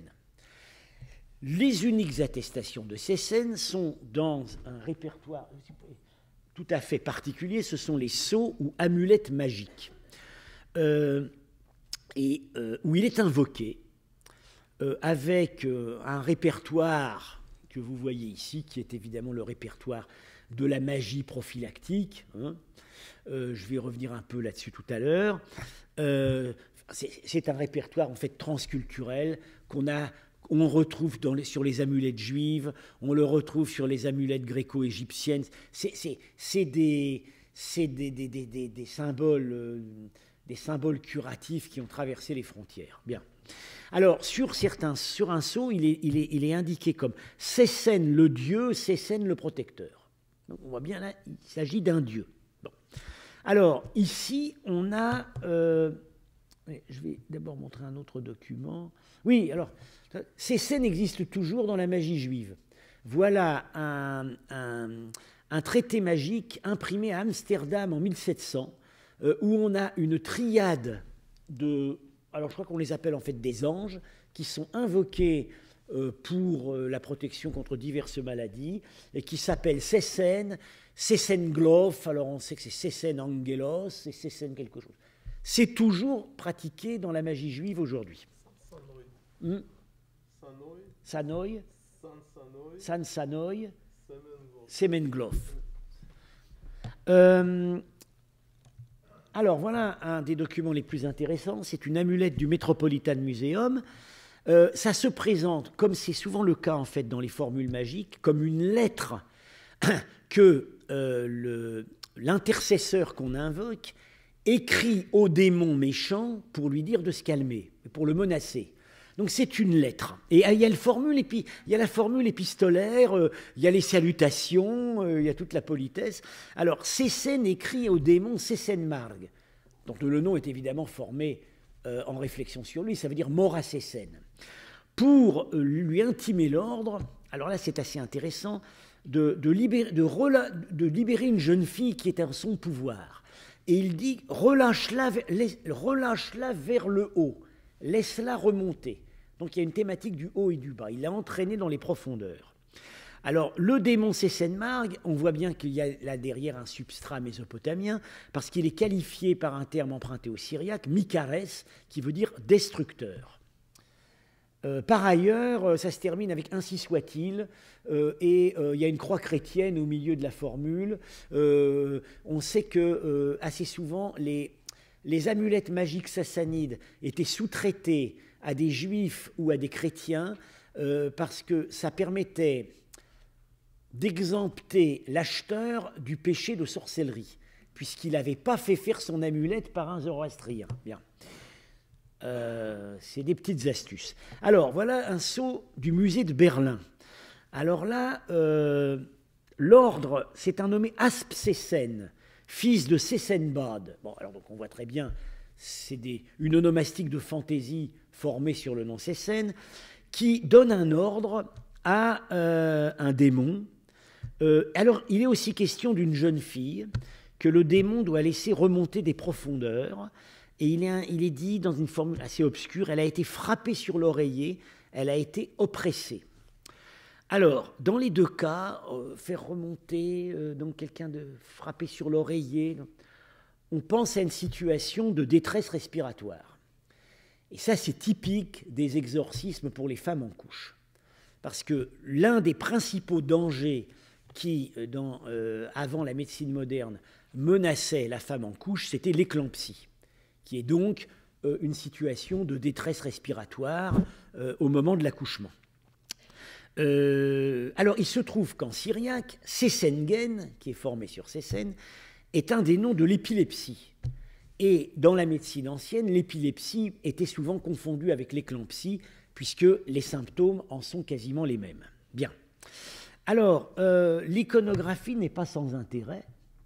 A: Les uniques attestations de Sessen sont dans un répertoire tout à fait particulier, ce sont les sceaux ou amulettes magiques, euh, et, euh, où il est invoqué euh, avec euh, un répertoire que vous voyez ici, qui est évidemment le répertoire de la magie prophylactique. Hein. Euh, je vais revenir un peu là-dessus tout à l'heure. Euh, c'est un répertoire en fait transculturel qu'on a... On retrouve dans les, sur les amulettes juives, on le retrouve sur les amulettes gréco-égyptiennes. C'est des, des, des, des, des, symboles, euh, des symboles curatifs qui ont traversé les frontières. Bien. Alors, sur, certains, sur un sceau, il est, il, est, il est indiqué comme Sessène le dieu, Sessène le protecteur. Donc, on voit bien là, il s'agit d'un dieu. Bon. Alors, ici, on a... Euh, je vais d'abord montrer un autre document. Oui, alors, Sessène existe toujours dans la magie juive. Voilà un, un, un traité magique imprimé à Amsterdam en mille sept cents, euh, où on a une triade de... Alors, je crois qu'on les appelle en fait des anges, qui sont invoqués euh, pour euh, la protection contre diverses maladies, et qui s'appellent Sessène, Sessène Glof, alors on sait que c'est Sessène Angelos, et Sessène quelque chose. C'est toujours pratiqué dans la magie juive aujourd'hui. Hmm. Sanoï, San Sanoï, Semenglof. Euh, alors voilà un des documents les plus intéressants, c'est une amulette du Metropolitan Museum. Euh, ça se présente, comme c'est souvent le cas en fait dans les formules magiques, comme une lettre que euh, le, l'intercesseur qu'on invoque écrit au démon méchant pour lui dire de se calmer, pour le menacer. Donc c'est une lettre. Et il y a, le formule, et puis, il y a la formule épistolaire, euh, il y a les salutations, euh, il y a toute la politesse. Alors Sessène écrit au démon Sessène Marg, dont le nom est évidemment formé euh, en réflexion sur lui, ça veut dire mort à Sessène. Pour euh, lui intimer l'ordre, alors là c'est assez intéressant, de, de, libérer, de, rela, de libérer une jeune fille qui est en son pouvoir. Et il dit relâche-la, relâche-la vers le haut, laisse-la remonter. Donc il y a une thématique du haut et du bas. Il l'a entraîné dans les profondeurs. Alors le démon Sessène Marg, on voit bien qu'il y a là derrière un substrat mésopotamien, parce qu'il est qualifié par un terme emprunté au syriaque, Mikares, qui veut dire destructeur. Euh, par ailleurs, ça se termine avec ainsi soit-il, euh, et euh, il y a une croix chrétienne au milieu de la formule. Euh, on sait que euh, assez souvent les, les amulettes magiques sassanides étaient sous-traitées à des juifs ou à des chrétiens euh, parce que ça permettait d'exempter l'acheteur du péché de sorcellerie, puisqu'il n'avait pas fait faire son amulette par un zoroastrien. Bien. Euh, c'est des petites astuces. Alors, voilà un sceau du musée de Berlin. Alors là, euh, l'ordre, c'est un nommé Asp Sessène, fils de Sessenbad. Bon, alors donc on voit très bien, c'est des, une onomastique de fantaisie formée sur le nom Sessène, qui donne un ordre à euh, un démon. Euh, alors, il est aussi question d'une jeune fille que le démon doit laisser remonter des profondeurs. Et il est, il est dit dans une formule assez obscure, elle a été frappée sur l'oreiller, elle a été oppressée. Alors, dans les deux cas, euh, faire remonter euh, donc quelqu'un de frappé sur l'oreiller, on pense à une situation de détresse respiratoire. Et ça, c'est typique des exorcismes pour les femmes en couche. Parce que l'un des principaux dangers qui, dans, euh, avant la médecine moderne, menaçait la femme en couche, c'était l'éclampsie, qui est donc euh, une situation de détresse respiratoire euh, au moment de l'accouchement. Euh, alors, il se trouve qu'en syriaque, Sessengen, qui est formé sur Sessène, est un des noms de l'épilepsie. Et dans la médecine ancienne, l'épilepsie était souvent confondue avec l'éclampsie, puisque les symptômes en sont quasiment les mêmes. Bien. Alors, euh, l'iconographie n'est pas sans intérêt.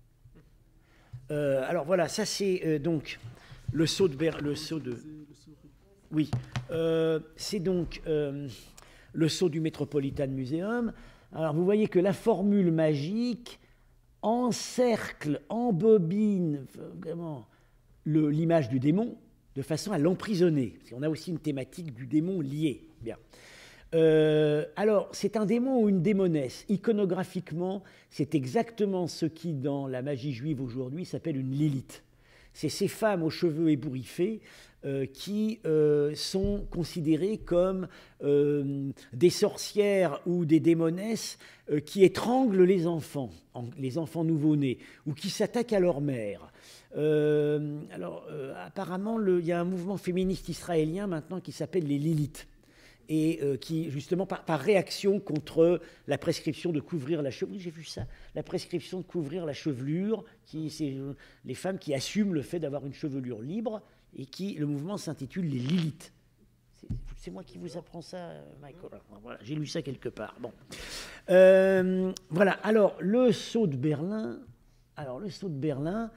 A: Euh, alors voilà, ça c'est euh, donc le sceau de... Ber- le sceau de oui, euh, c'est donc euh, le sceau du Metropolitan Museum. Alors vous voyez que la formule magique encercle, embobine vraiment le, l'image du démon de façon à l'emprisonner. Parce qu'on a aussi une thématique du démon liée. Bien. Euh, alors, c'est un démon ou une démonesse. Iconographiquement, c'est exactement ce qui, dans la magie juive aujourd'hui, s'appelle une Lilith. C'est ces femmes aux cheveux ébouriffés euh, qui euh, sont considérées comme euh, des sorcières ou des démonesses euh, qui étranglent les enfants, en, les enfants nouveau-nés, ou qui s'attaquent à leur mère. Euh, alors, euh, apparemment, il y a un mouvement féministe israélien maintenant qui s'appelle les Lilith, et euh, qui, justement, par, par réaction contre la prescription de couvrir la chevelure, oui, j'ai vu ça, la prescription de couvrir la chevelure, qui, c'est euh, les femmes qui assument le fait d'avoir une chevelure libre, et qui, le mouvement s'intitule les Lilith. C'est moi qui vous apprends ça, Michael. Voilà, j'ai lu ça quelque part. Bon. Euh, voilà, alors, le sceau de Berlin, alors, le sceau de Berlin,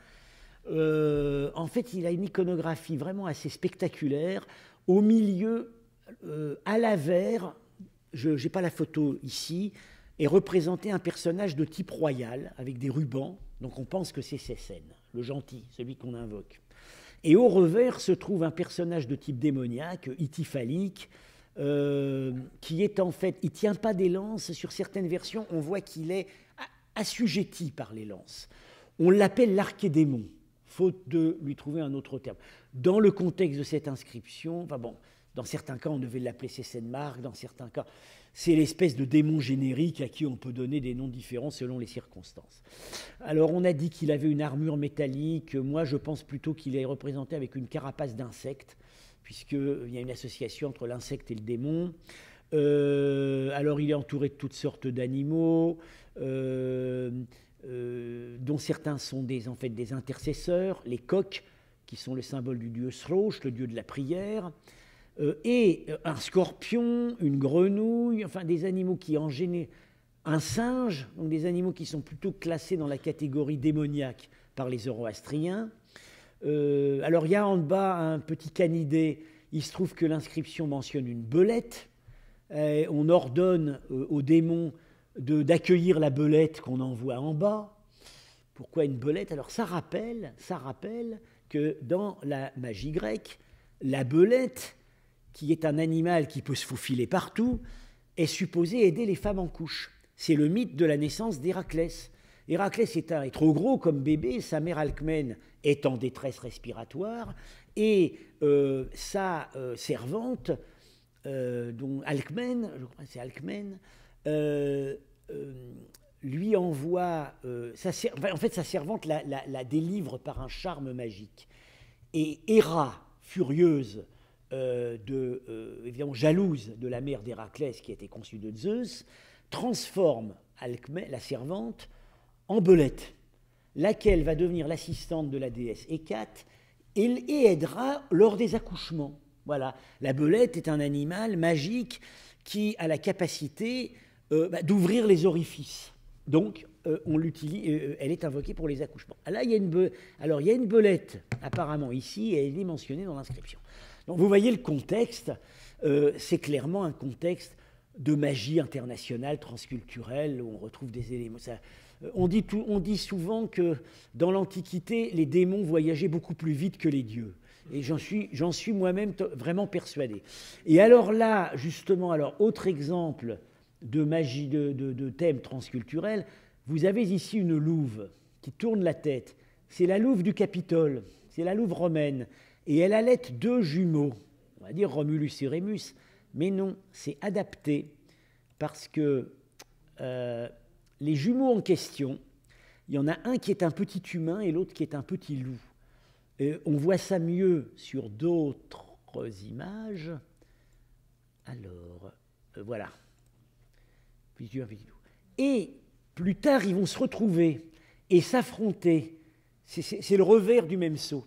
A: euh, en fait, il a une iconographie vraiment assez spectaculaire. Au milieu, euh, à l'avers, je n'ai pas la photo ici, est représenté un personnage de type royal, avec des rubans. Donc, on pense que c'est Cécène, le gentil, celui qu'on invoque. Et au revers se trouve un personnage de type démoniaque, ityphalique, euh, qui est en fait, il ne tient pas des lances. Sur certaines versions, on voit qu'il est assujetti par les lances. On l'appelle l'archédémon, faute de lui trouver un autre terme. Dans le contexte de cette inscription, enfin bon, dans certains cas, on devait l'appeler Cécène-Marc, dans certains cas, c'est l'espèce de démon générique à qui on peut donner des noms différents selon les circonstances. Alors, on a dit qu'il avait une armure métallique. Moi, je pense plutôt qu'il est représenté avec une carapace d'insecte, puisqu'il y a une association entre l'insecte et le démon. Euh, alors, il est entouré de toutes sortes d'animaux, euh, euh, dont certains sont des, en fait, des intercesseurs, les coqs, qui sont le symbole du dieu Sroche, le dieu de la prière. Euh, et un scorpion, une grenouille, enfin des animaux qui en génèrent, un singe, donc des animaux qui sont plutôt classés dans la catégorie démoniaque par les zoroastriens. Euh, alors il y a en bas un petit canidé, il se trouve que l'inscription mentionne une belette, et on ordonne euh, aux démons de, d'accueillir la belette qu'on envoie en bas. Pourquoi une belette? Alors ça rappelle, ça rappelle que dans la magie grecque, la belette, qui est un animal qui peut se faufiler partout, est supposé aider les femmes en couche. C'est le mythe de la naissance d'Héraclès. Héraclès est, un, est trop gros comme bébé, sa mère Alcmène est en détresse respiratoire, et euh, sa euh, servante, euh, dont Alcmène, je crois que c'est Alcmène, euh, euh, lui envoie, euh, sa, en fait sa servante la, la, la délivre par un charme magique. Et Héra, furieuse, Euh, de, euh, évidemment jalouse de la mère d'Héraclès qui était conçue de Zeus, transforme Alcmène, la servante, en belette, laquelle va devenir l'assistante de la déesse Hécate et, et aidera lors des accouchements. Voilà, la belette est un animal magique qui a la capacité euh, bah, d'ouvrir les orifices. Donc, euh, on l'utilise, euh, elle est invoquée pour les accouchements. Là, il y a une be- Alors, il y a une belette apparemment ici, et elle est mentionnée dans l'inscription. Donc vous voyez le contexte, euh, c'est clairement un contexte de magie internationale, transculturelle, où on retrouve des éléments. Ça, euh, on, dit tout, on dit souvent que dans l'Antiquité, les démons voyageaient beaucoup plus vite que les dieux. Et j'en suis, j'en suis moi-même t- vraiment persuadé. Et alors là, justement, alors, autre exemple de magie, de, de, de thème transculturel, vous avez ici une louve qui tourne la tête. C'est la louve du Capitole, c'est la louve romaine. Et elle allait deux jumeaux, on va dire Romulus et Rémus, mais non, c'est adapté parce que euh, les jumeaux en question, il y en a un qui est un petit humain et l'autre qui est un petit loup. Et on voit ça mieux sur d'autres images. Alors, euh, voilà. Petit humain, petit loup. Et plus tard, ils vont se retrouver et s'affronter. C'est, c'est, c'est le revers du même seau.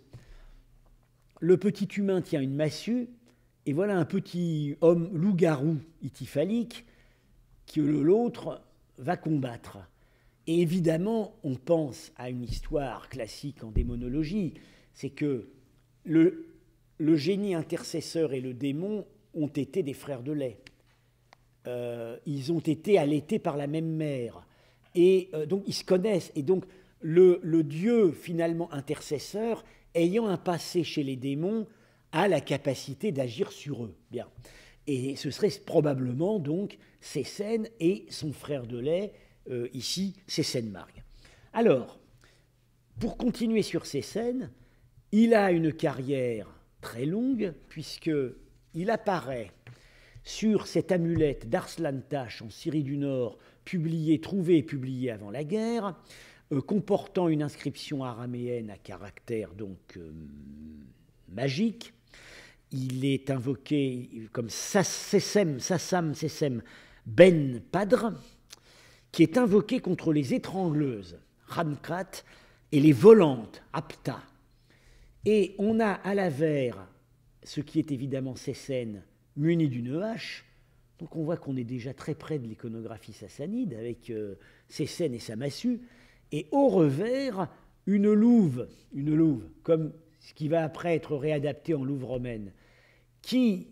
A: Le petit humain tient une massue, et voilà un petit homme loup-garou ityphalique que l'autre va combattre. Et évidemment, on pense à une histoire classique en démonologie, c'est que le, le génie intercesseur et le démon ont été des frères de lait. Euh, ils ont été allaités par la même mère. Et euh, donc, ils se connaissent. Et donc, le, le dieu, finalement, intercesseur, ayant un passé chez les démons, a la capacité d'agir sur eux. Bien. Et ce serait probablement donc Cécène et son frère de lait, euh, ici Cécène-Marc. Alors, pour continuer sur Cécène, il a une carrière très longue, puisqu'il apparaît sur cette amulette d'Arslan Tash en Syrie du Nord, publiée, trouvée et publiée avant la guerre, Euh, comportant une inscription araméenne à caractère donc euh, magique. Il est invoqué comme Sassem, Sassam Sessem Ben Padre, qui est invoqué contre les étrangleuses, Ramkrat, et les volantes, Apta. Et on a à l'avers ce qui est évidemment Cécène muni d'une hache. Donc on voit qu'on est déjà très près de l'iconographie sassanide, avec euh, ses scènes et sa massue. Et au revers, une louve, une louve, comme ce qui va après être réadapté en louve romaine, qui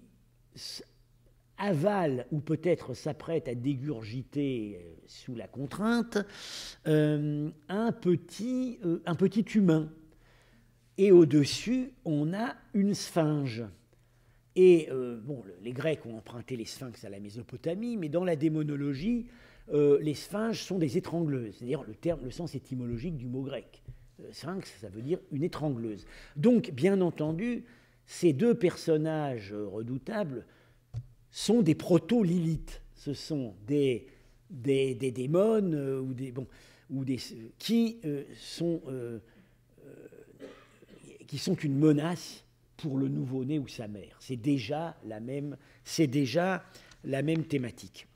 A: avale ou peut-être s'apprête à dégurgiter euh, sous la contrainte euh, un, petit, euh, un petit humain. Et au-dessus, on a une sphinge. Et euh, bon, les Grecs ont emprunté les sphinx à la Mésopotamie, mais dans la démonologie, euh, les sphinges sont des étrangleuses. C'est-à-dire le terme, le sens étymologique du mot grec. Euh, sphinx, ça veut dire une étrangleuse. Donc, bien entendu, ces deux personnages redoutables sont des proto-Lilith. Ce sont des, des, des démons euh, ou des, bon, ou des, euh, qui, euh, sont, euh, euh, qui sont une menace pour le nouveau-né ou sa mère. C'est déjà la même, c'est déjà la même thématique.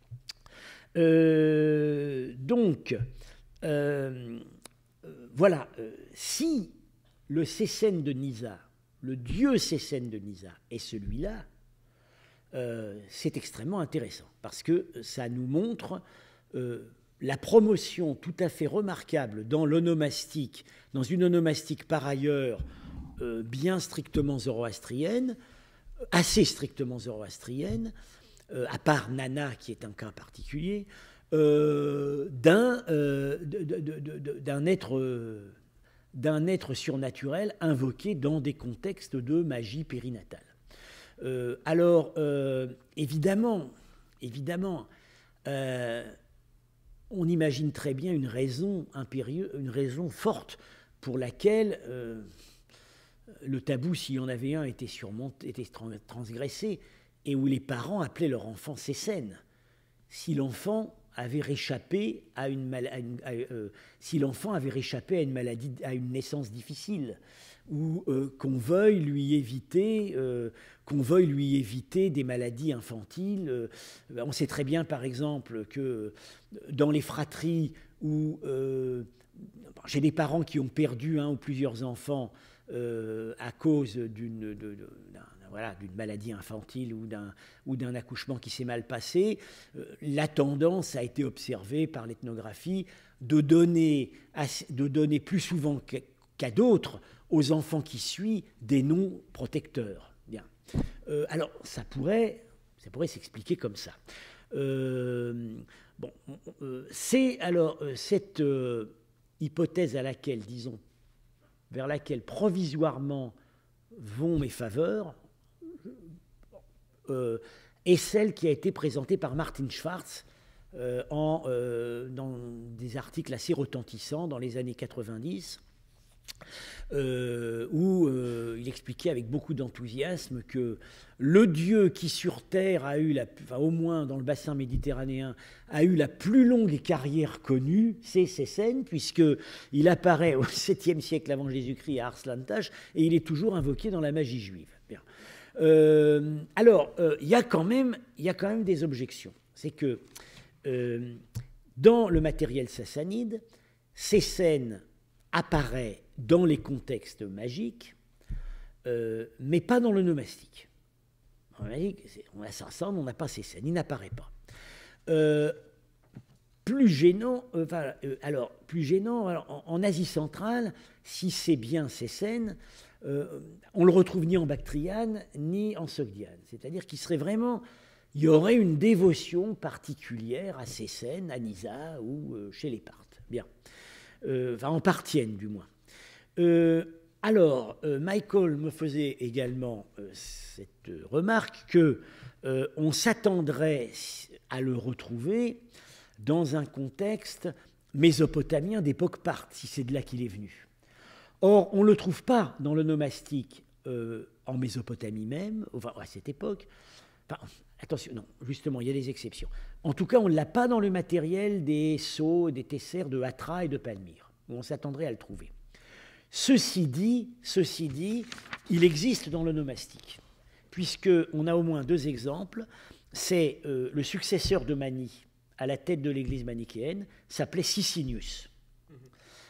A: Euh, donc, euh, euh, voilà, euh, si le Cécène de Nysa, le dieu Cécène de Nysa, est celui-là, euh, c'est extrêmement intéressant, parce que ça nous montre euh, la promotion tout à fait remarquable dans l'onomastique, dans une onomastique par ailleurs euh, bien strictement zoroastrienne, assez strictement zoroastrienne, euh, à part Nana qui est un cas particulier, euh, d'un euh, d'un être, euh, d'un être surnaturel invoqué dans des contextes de magie périnatale. Euh, alors, euh, évidemment, évidemment, euh, on imagine très bien une raison impérieuse, une raison forte pour laquelle euh, le tabou, s'il y en avait un, était surmonté, était transgressé, et où les parents appelaient leur enfant Cécène. Si l'enfant avait réchappé à une, mal, à une à, euh, si l'enfant avait réchappé à une maladie, à une naissance difficile, ou euh, qu'on veuille lui éviter, euh, qu'on veuille lui éviter des maladies infantiles. Euh, on sait très bien, par exemple, que dans les fratries où euh, j'ai des parents qui ont perdu un ou plusieurs enfants euh, à cause d'une de, de, d'un, voilà, d'une maladie infantile ou d'un, ou d'un accouchement qui s'est mal passé, euh, la tendance a été observée par l'ethnographie de donner, de donner plus souvent qu'à d'autres aux enfants qui suivent des noms protecteurs. Bien. Euh, alors, ça pourrait, ça pourrait s'expliquer comme ça. Euh, bon, euh, c'est alors euh, cette euh, hypothèse à laquelle, disons, vers laquelle provisoirement vont mes faveurs, euh, est celle qui a été présentée par Martin Schwartz euh, en, euh, dans des articles assez retentissants dans les années quatre-vingt-dix, euh, où euh, il expliquait avec beaucoup d'enthousiasme que le dieu qui sur Terre a eu, la, enfin, au moins dans le bassin méditerranéen, a eu la plus longue carrière connue, c'est Cécène, puisqu'il apparaît au septième siècle avant Jésus-Christ à Ars-Lantash, et il est toujours invoqué dans la magie juive. Bien. Euh, alors, il euh, y a quand même, il y a quand même des objections. C'est que euh, dans le matériel sassanide, Cécène apparaît dans les contextes magiques, euh, mais pas dans le nomastique. On a, dit, on a Sassane, on n'a pas Cécène, il n'apparaît pas. Euh, plus gênant, euh, enfin, euh, alors, plus gênant, alors, en, en Asie centrale, si c'est bien Cécène, euh, on ne le retrouve ni en Bactriane, ni en Sogdiane. C'est-à-dire qu'il serait vraiment, il y aurait une dévotion particulière à Cécène, à Nysa ou euh, chez les Parthes. Bien. Euh, enfin, en Parthienne, du moins. Euh, alors, euh, Michael me faisait également euh, cette remarque que euh, on s'attendrait à le retrouver dans un contexte mésopotamien d'époque parthe, si c'est de là qu'il est venu. Or, on ne le trouve pas dans le nomastique euh, en Mésopotamie même, enfin, à cette époque. Enfin, attention, non, justement, il y a des exceptions. En tout cas, on ne l'a pas dans le matériel des sceaux, des tessères de Hatra et de Palmyre, où on s'attendrait à le trouver. Ceci dit, ceci dit, il existe dans le nomastique, puisqu'on a au moins deux exemples. C'est euh, le successeur de Mani, à la tête de l'église manichéenne, s'appelait Sicinius.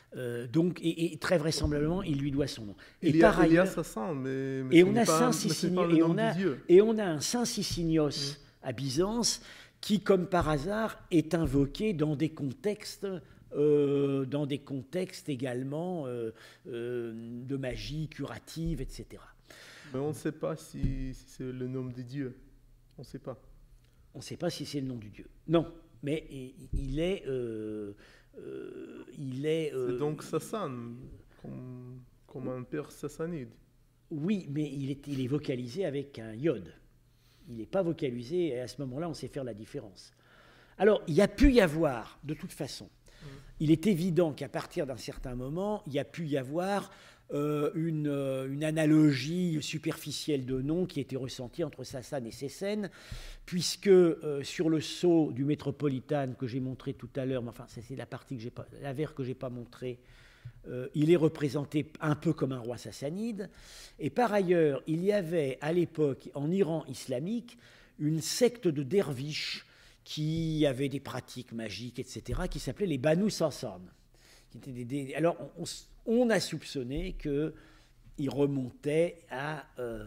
A: Euh, donc, et, et très vraisemblablement, il lui doit son nom. Et
B: il, y a,
A: par
B: il y a
A: ailleurs,
B: Sassan, mais, mais
A: et,
B: ce
A: on
B: n'est
A: a
B: pas,
A: Saint
B: mais ce n'est
A: Sicinios,
B: pas le
A: et,
B: nom
A: on a,
B: du dieu.
A: et on a un Saint Sicinios
B: Mm.
A: à Byzance qui, comme par hasard, est invoqué dans des contextes, euh, dans des contextes également euh, euh, de magie curative, et cetera.
B: Mais on ne sait pas si, si c'est le nom du dieu. On ne sait pas.
A: On ne sait pas si c'est le nom du dieu. Non, mais il, il est... Euh, euh, il est euh,
B: C'est donc Sassan, comme, comme un père sassanide.
A: Oui, mais il est, il est vocalisé avec un yod. Il n'est pas vocalisé, et à ce moment-là, on sait faire la différence. Alors, il y a pu y avoir, de toute façon, mmh. il est évident qu'à partir d'un certain moment, il y a pu y avoir euh, une, euh, une analogie superficielle de noms qui était ressentie entre Sassan et Cécène, puisque euh, sur le sceau du métropolitane que j'ai montré tout à l'heure, mais enfin, c'est la partie que j'ai pas, la verre que j'ai pas montrée, Euh, il est représenté un peu comme un roi sassanide. Et par ailleurs, il y avait à l'époque, en Iran islamique, une secte de derviches qui avait des pratiques magiques, et cetera, qui s'appelait les Banu Sassan. Qui étaient des, des, alors, on, on a soupçonné qu'ils remontaient à euh,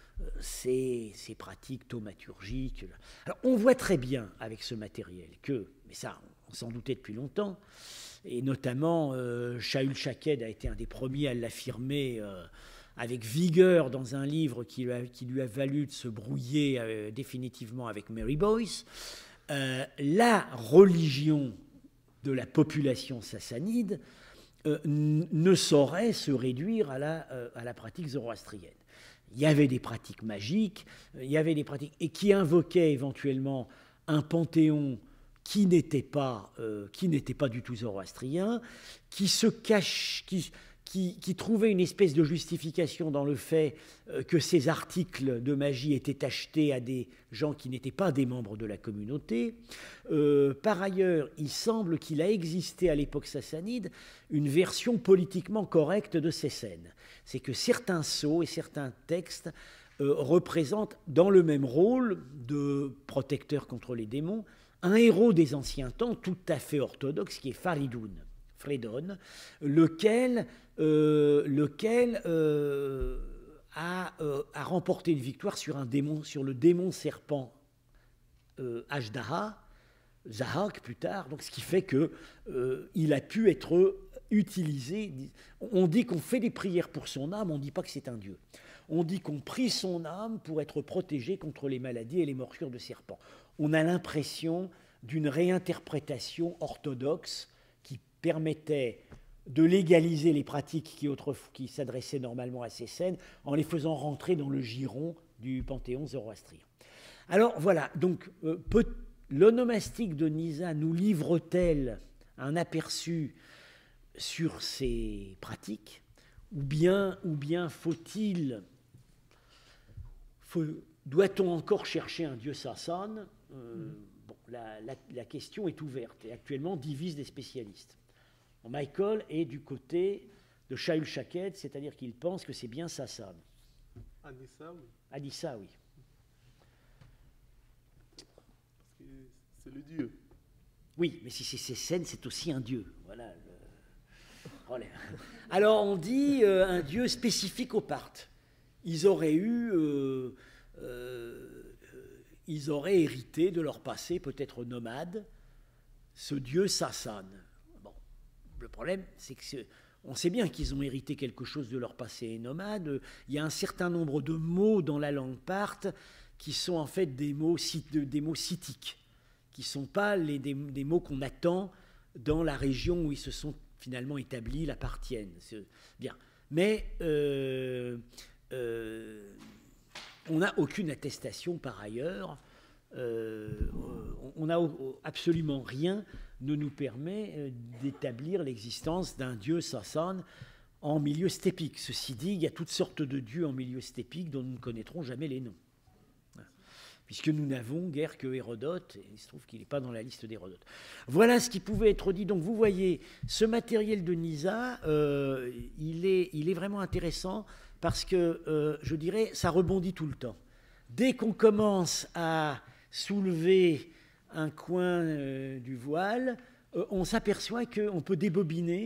A: ces, ces pratiques thaumaturgiques. Alors, on voit très bien avec ce matériel que, mais ça, on s'en doutait depuis longtemps, et notamment, euh, Shaul Shaked a été un des premiers à l'affirmer euh, avec vigueur dans un livre qui lui a, qui lui a valu de se brouiller euh, définitivement avec Mary Boyce. Euh, la religion de la population sassanide euh, ne saurait se réduire à la, euh, à la pratique zoroastrienne. Il y avait des pratiques magiques, il y avait des pratiques, et qui invoquaient éventuellement un panthéon qui n'était pas, euh, qui n'était pas du tout zoroastrien, qui se cache, qui, qui, qui trouvait une espèce de justification dans le fait euh, que ces articles de magie étaient achetés à des gens qui n'étaient pas des membres de la communauté. Euh, par ailleurs, il semble qu'il a existé à l'époque sassanide une version politiquement correcte de ces scènes. C'est que certains sceaux et certains textes euh, représentent dans le même rôle de protecteur contre les démons un héros des anciens temps tout à fait orthodoxe qui est Faridoun, Fredon, lequel, euh, lequel euh, a, euh, a remporté une victoire sur, un démon, sur le démon serpent euh, Ajdaha, Zahak plus tard, donc ce qui fait qu'il euh, a pu être utilisé. On dit qu'on fait des prières pour son âme, on ne dit pas que c'est un dieu. On dit qu'on prie son âme pour être protégé contre les maladies et les morsures de serpents. On a l'impression d'une réinterprétation orthodoxe qui permettait de légaliser les pratiques qui, qui s'adressaient normalement à ces scènes en les faisant rentrer dans le giron du panthéon zoroastrien. Alors voilà, donc euh, l'onomastique de Nisa nous livre-t-elle un aperçu sur ces pratiques, ou bien, ou bien faut-il, faut, doit-on encore chercher un dieu sassan? euh, bon, la, la, la question est ouverte et actuellement divise des spécialistes. Bon, Michael est du côté de Shaul Shaked, c'est-à-dire qu'il pense que c'est bien Sassan.
B: Anissa, oui.
A: Anissa, oui.
B: Parce que c'est le dieu.
A: Oui, mais si c'est Cécène, c'est aussi un dieu. Voilà. Le... Alors on dit euh, un dieu spécifique aux Parthes. Ils auraient eu, euh, euh, ils auraient hérité de leur passé peut-être nomade, ce dieu Sassan. Bon, le problème, c'est que c'est, on sait bien qu'ils ont hérité quelque chose de leur passé nomade. Il y a un certain nombre de mots dans la langue parthe qui sont en fait des mots, des mots scythiques, qui ne sont pas les, des, des mots qu'on attend dans la région où ils se sont finalement établis, l'appartiennent. Bien. Mais euh, euh, on n'a aucune attestation par ailleurs. Euh, on n'a absolument rien ne nous permet d'établir l'existence d'un dieu Sassan en milieu steppique. Ceci dit, il y a toutes sortes de dieux en milieu steppique dont nous ne connaîtrons jamais les noms. Puisque nous n'avons guère que Hérodote, et il se trouve qu'il n'est pas dans la liste d'Hérodote. Voilà ce qui pouvait être dit. Donc vous voyez, ce matériel de Nisa, euh, il, est, il est vraiment intéressant parce que, euh, je dirais, ça rebondit tout le temps. Dès qu'on commence à soulever un coin euh, du voile, euh, on s'aperçoit qu'on peut débobiner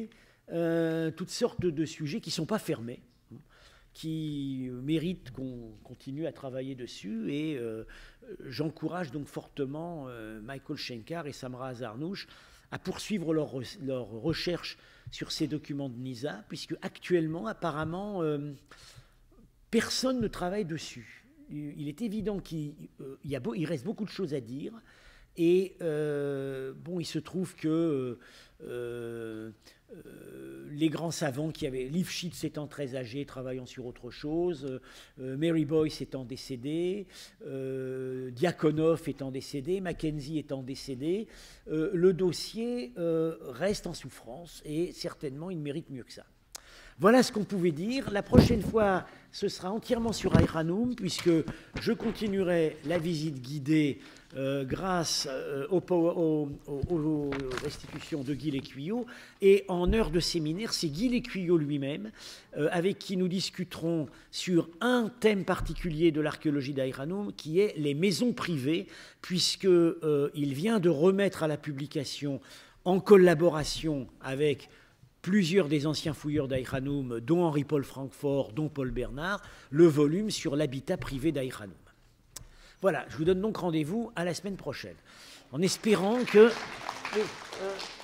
A: euh, toutes sortes de sujets qui ne sont pas fermés, qui méritent qu'on continue à travailler dessus. Et euh, j'encourage donc fortement euh, Michael Schenkar et Samra Hazarnouch à poursuivre leur, leur recherche sur ces documents de NISA, puisque actuellement, apparemment, euh, personne ne travaille dessus. Il est évident qu'il euh, y a beau, il reste beaucoup de choses à dire. Et euh, bon, il se trouve que euh, euh, les grands savants qui avaient, Lifshitz étant très âgé, travaillant sur autre chose, euh, Mary Boyce étant décédé, euh, Diakonoff étant décédé, Mackenzie étant décédé, euh, le dossier euh, reste en souffrance et certainement il mérite mieux que ça. Voilà ce qu'on pouvait dire. La prochaine fois, ce sera entièrement sur Ayranum, puisque je continuerai la visite guidée euh, grâce euh, aux, aux, aux, aux restitutions de Guy Lécuyot. Et en heure de séminaire, c'est Guy Lécuyot lui-même, euh, avec qui nous discuterons sur un thème particulier de l'archéologie d'Ayranum, qui est les maisons privées, puisqu'il euh, vient de remettre à la publication, en collaboration avec plusieurs des anciens fouilleurs d'Ayranum, dont Henri-Paul Francfort, dont Paul Bernard, le volume sur l'habitat privé d'Ayranum. Voilà, je vous donne donc rendez-vous à la semaine prochaine, en espérant que... Euh,